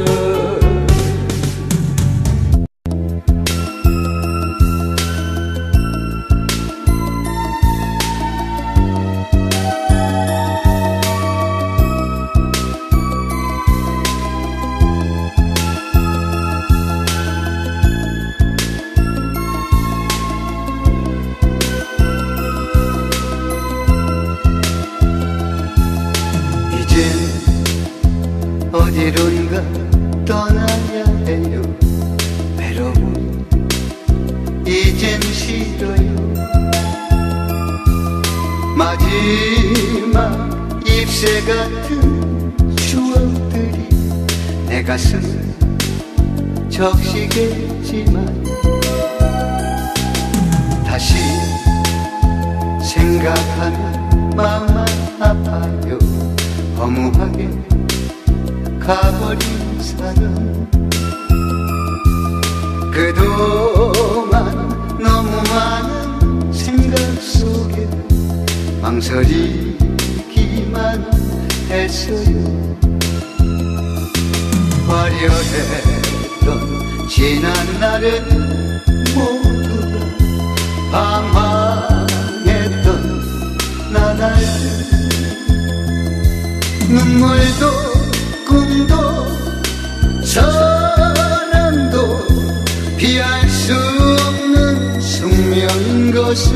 어디론가 떠나야 해요. 외로움 이젠 싫어요. 마지막 잎새 같은 추억들이 내 가슴 적시겠지만 다시 생각하면 마음만 아파요. 허무하게 가버린 사람 그동안 너무 많은 생각 속에 망설이기만 했어요. 화려했던 지난 날은 모두가 방황했던 나날들 눈물도 꿈도 사랑도 피할 수 없는 숙명인 것을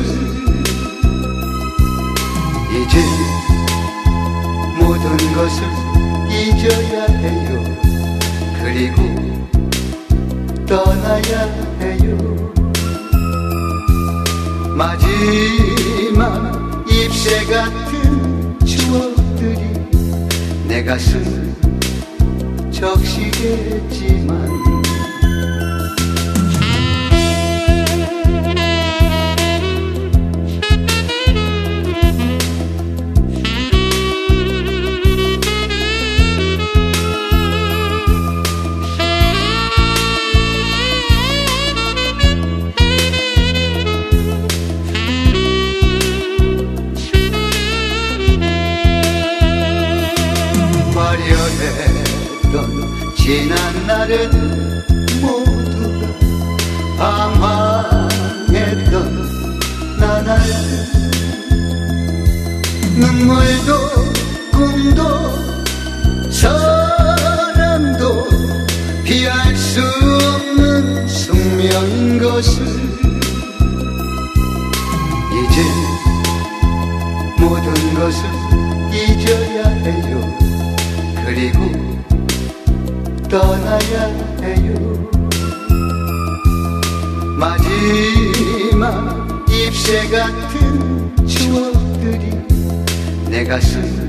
이제 모든 것을 잊어야 해요. 그리고 떠나야 해요. 마지막 잎새 같은 추억들이 내 가슴 적시겠지만 지난 날은 모두가 방황했던 나날들 눈물도 꿈도 사랑도 피할 수 없는 숙명인 것을 이제 모든 것을 잊어야 해요. 그리고 떠나야 해요. 마지막 잎새 같은 추억들이 내 가슴을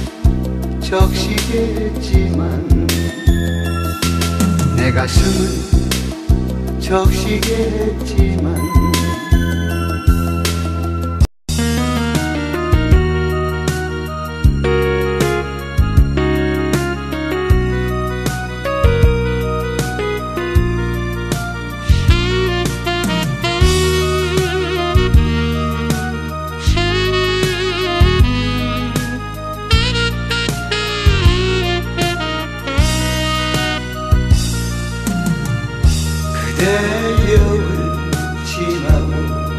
적시겠지만 내 가슴을 적시겠지만 여울 지나고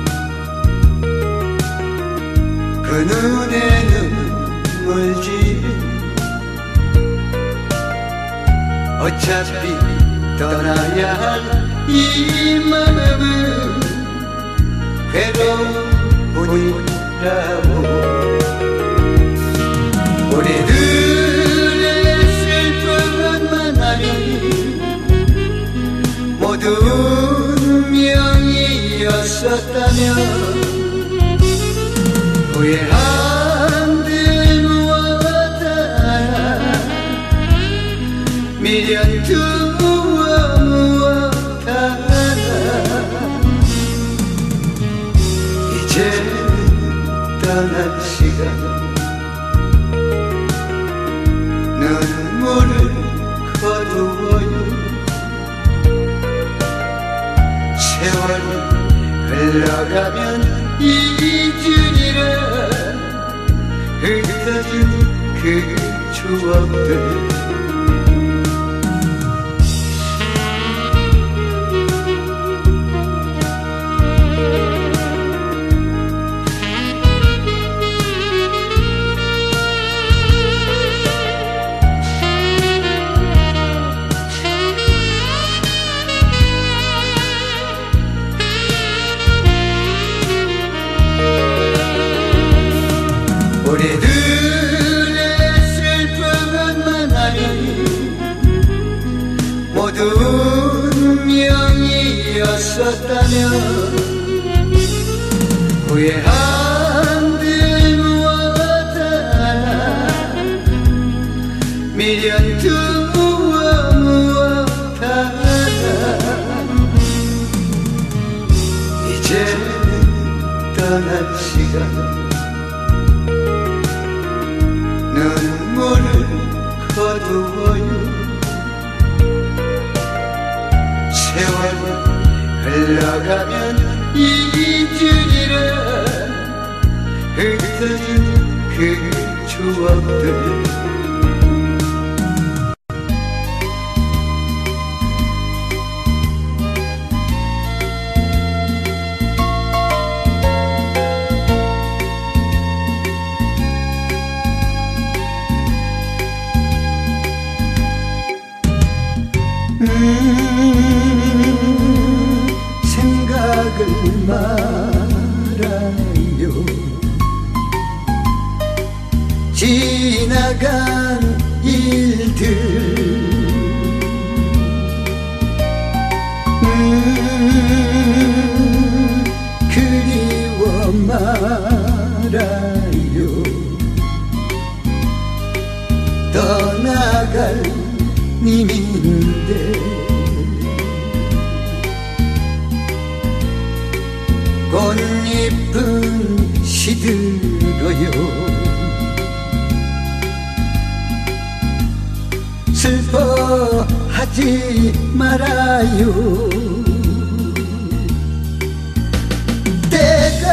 그 눈에 눈물지 어차피 떠나야 할 이 마음은 괴로움뿐이라고 우리들의 슬픔만 아니 모두 운명이었었다면 후회한들 무엇 하나 미련 두어 무엇 하나 이제 떠날 시간 눈물을 거두어요 세월이 흘러가면 잊으리라 흩어진 그 추억들 우리들의 슬픔은 많아니 모두 운명이었었다면 후회한들 무엇 하나 미련 두어 무엇 하나 이제 떠날 시간 눈물을 거두어요 세월이 흘러가면 잊으리라 흩어진 그 추억들 음, 생각을 말아요 지나간 일들 음, 그리워 말아요 떠나갈 님인데 꽃잎은 시들어요 슬퍼하지 말아요 때가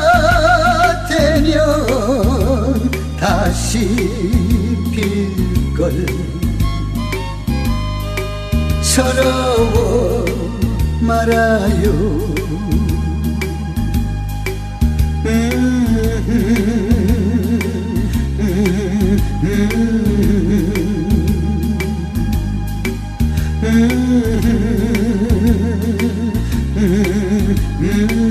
되면 다시 필걸 서러워 말아요 음, 음, 음, 음, 음, 음, 음,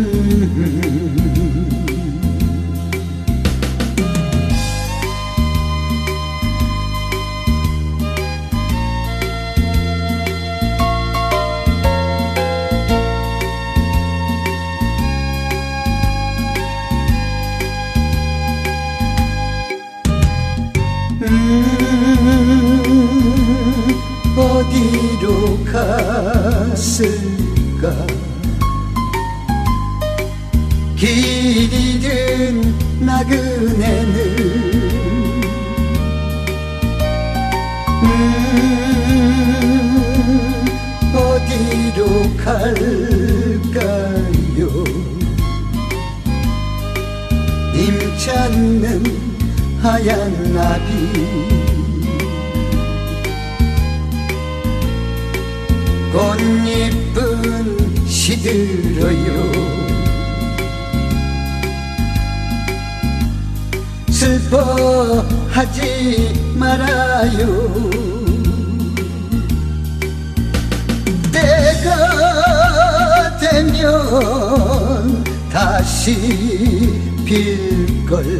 어디로 갔을까 길 잃은 나그네는 음, 어디로 갈까요 님 찾는 하얀 나비 꽃잎은 시들어요 슬퍼하지 말아요 때가 되면 다시 필걸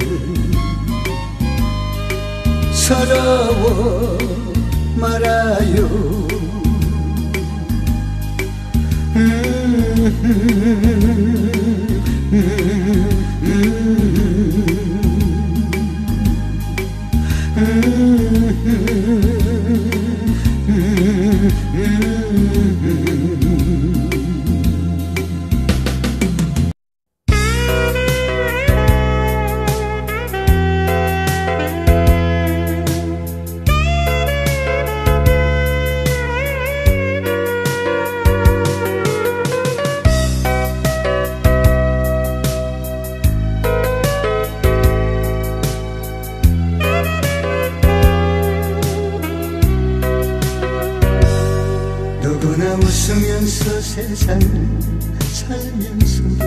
서러워 말아요 누구나 웃으면서 세상을 살면서도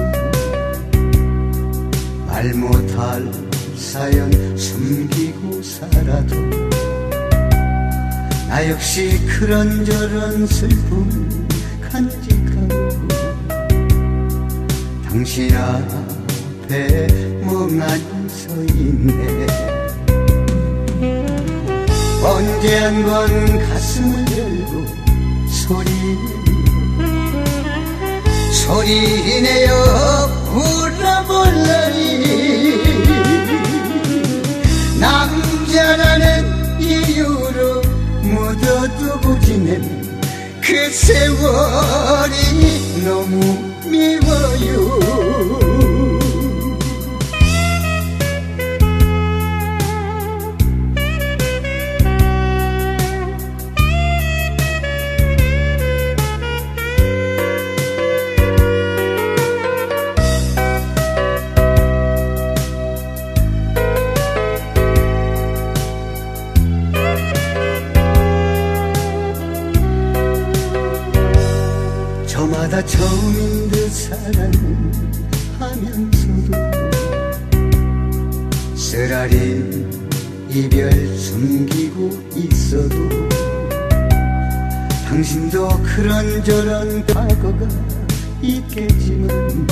말 못할 사연 숨기고 살아도 나 역시 그런저런 슬픔을 간직하고 당신 앞에 멍하니 서 있네. 언제 한 번 가슴을 열고 소리 소리내어 울어볼라니. 남자라는 이유로 묻어두고 지낸 그 세월이 너무 미워요. 저마다 처음인 듯 사랑하면서도 쓰라린 이별 숨기고 있어도 당신도 그런저런 과거가 있겠지만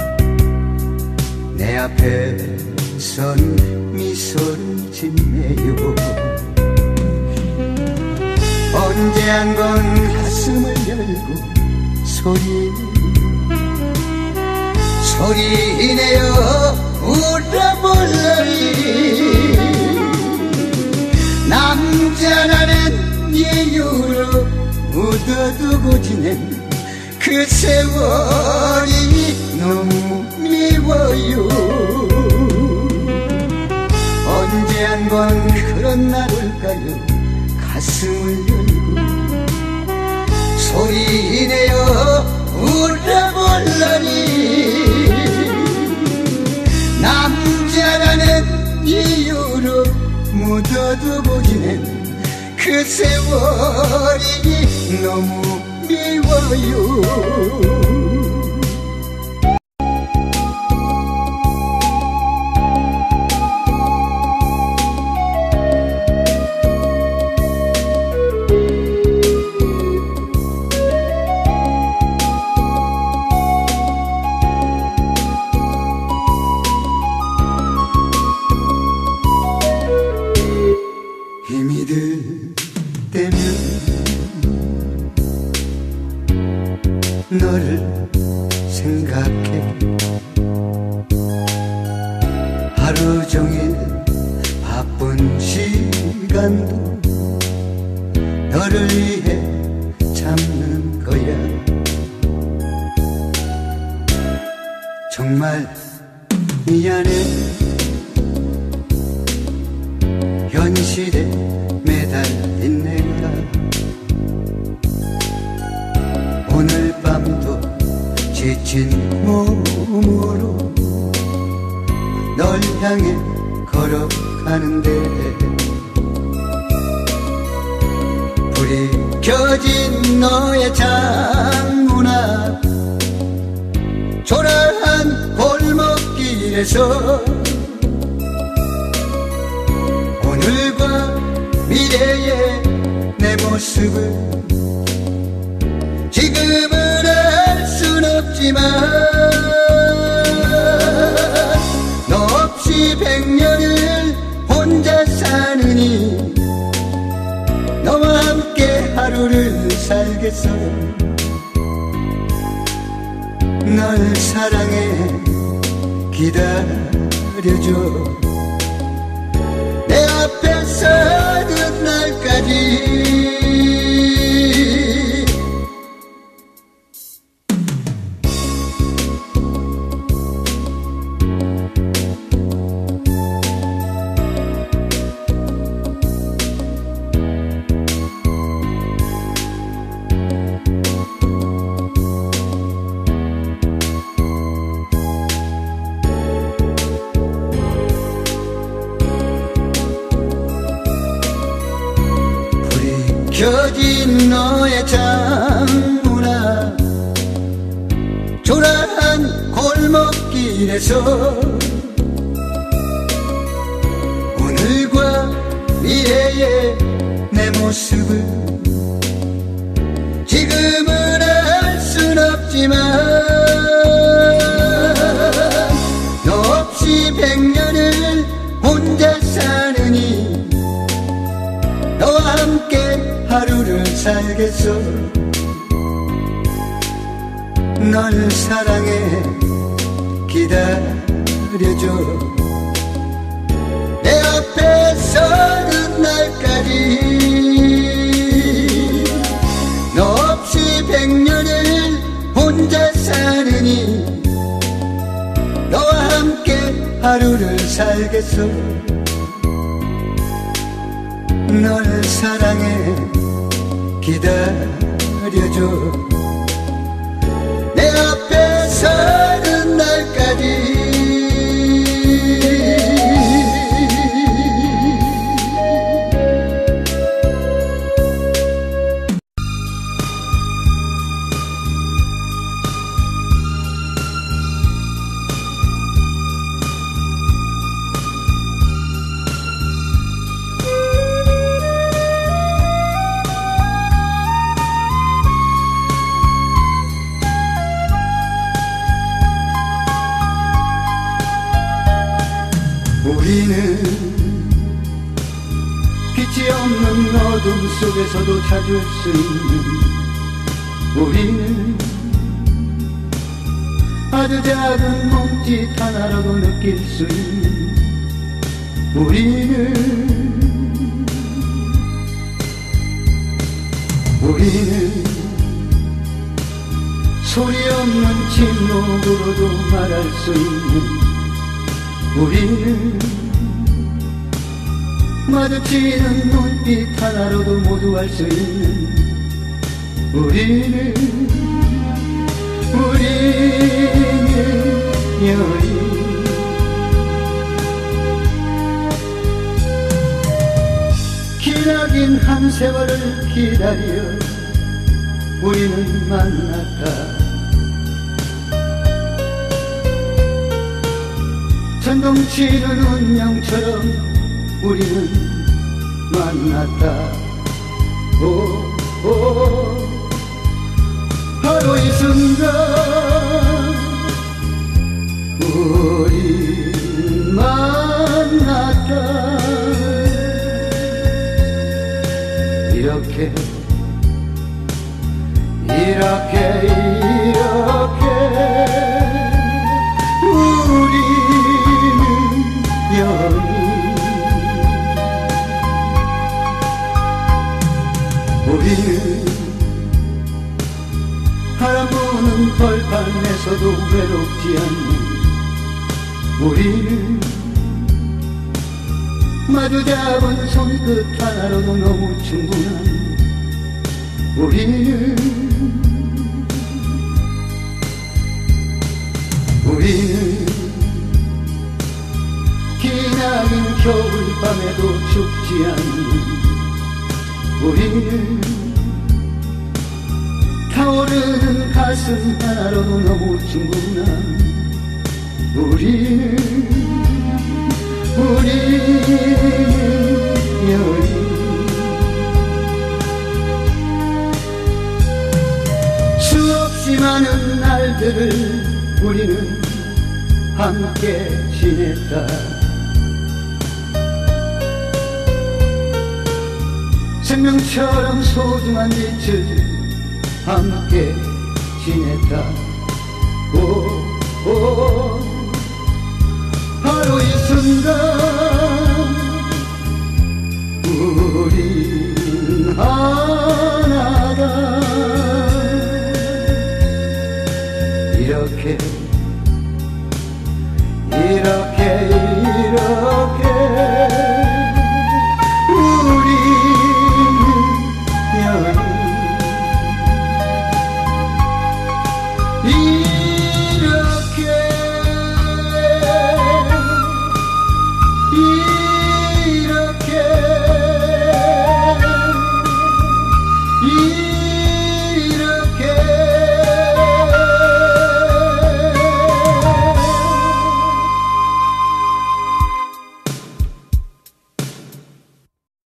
내 앞에 선 미소를 짓네요. 언제 한 번 가슴을 열고 소리 소리내어 울어볼라니. 남자라는 이유로 묻어두고 지낸 그 세월이 너무 미워요. 언제 한 번 그런 날 올까요? 가슴을 열고 소리내어 울어볼라니. 남자라는 이유로 묻어두고 지낸 그 세월이 너무 미워요. 힘이 들 때면 너를 생각해. 하루 종일 바쁜 시간도 너를 위해 참는 거야. 정말 미안해. 현실에 매달린 내가 오늘 밤도 지친 몸으로 널 향해 걸어가는데 불이 켜진 너의 창문 앞 초라한 골목길에서 오늘과 미래의 내 모습을 지금은 알 순 없지만 너 없이 백년을 혼자 사느니 너와 함께 하루를 살겠어. 널 사랑해 기다려줘 내 앞에 서는 날까지 켜진 너의 창문아 초라한 골목길에서 오늘과 미래의 내 모습을 지금은 알 순 없지만 너 없이 백년을 혼자 사느니 너와 함께 하루를 살겠어 널 사랑해 기다려줘 내 앞에 서는 날까지 너 없이 백년을 혼자 사느니 너와 함께 하루를 살겠어 널 사랑해 기다려줘 내 앞에 서는 날까지 우리는 빛이 없는 어둠 속에서도 찾을 수 있는 우리는 아주 작은 몸짓 하나로도 느낄 수 있는 우리는 우리는 소리 없는 침묵으로도 말할 수 있는 우리는 마주치는 눈빛 하나로도 모두 알 수 있는 우리는 우리는 여인 기나긴 한 세월을 기다려 우리는 만났다 천둥치는 운명처럼 우리는 만났다 오, 오, 바로 이 순간 우리 만났다 이렇게 이렇게 이렇게 우리는 바람 부는 벌판에서도 외롭지 않는 우리는 마주 잡은 손끝 하나로도 너무 충분한 우리는 우리는 기나긴 겨울밤에도 춥지 않는 우리는 타오르는 가슴 하나로도 너무 충분한 우리는 우리는 여인 수없이 많은 날들을 우리는 함께 지냈다 생명처럼 소중한 빛을 함께 지냈다 오, 오, 바로 이 순간 우린 하나다. 이렇게 이렇게 이렇게 우린 여인 이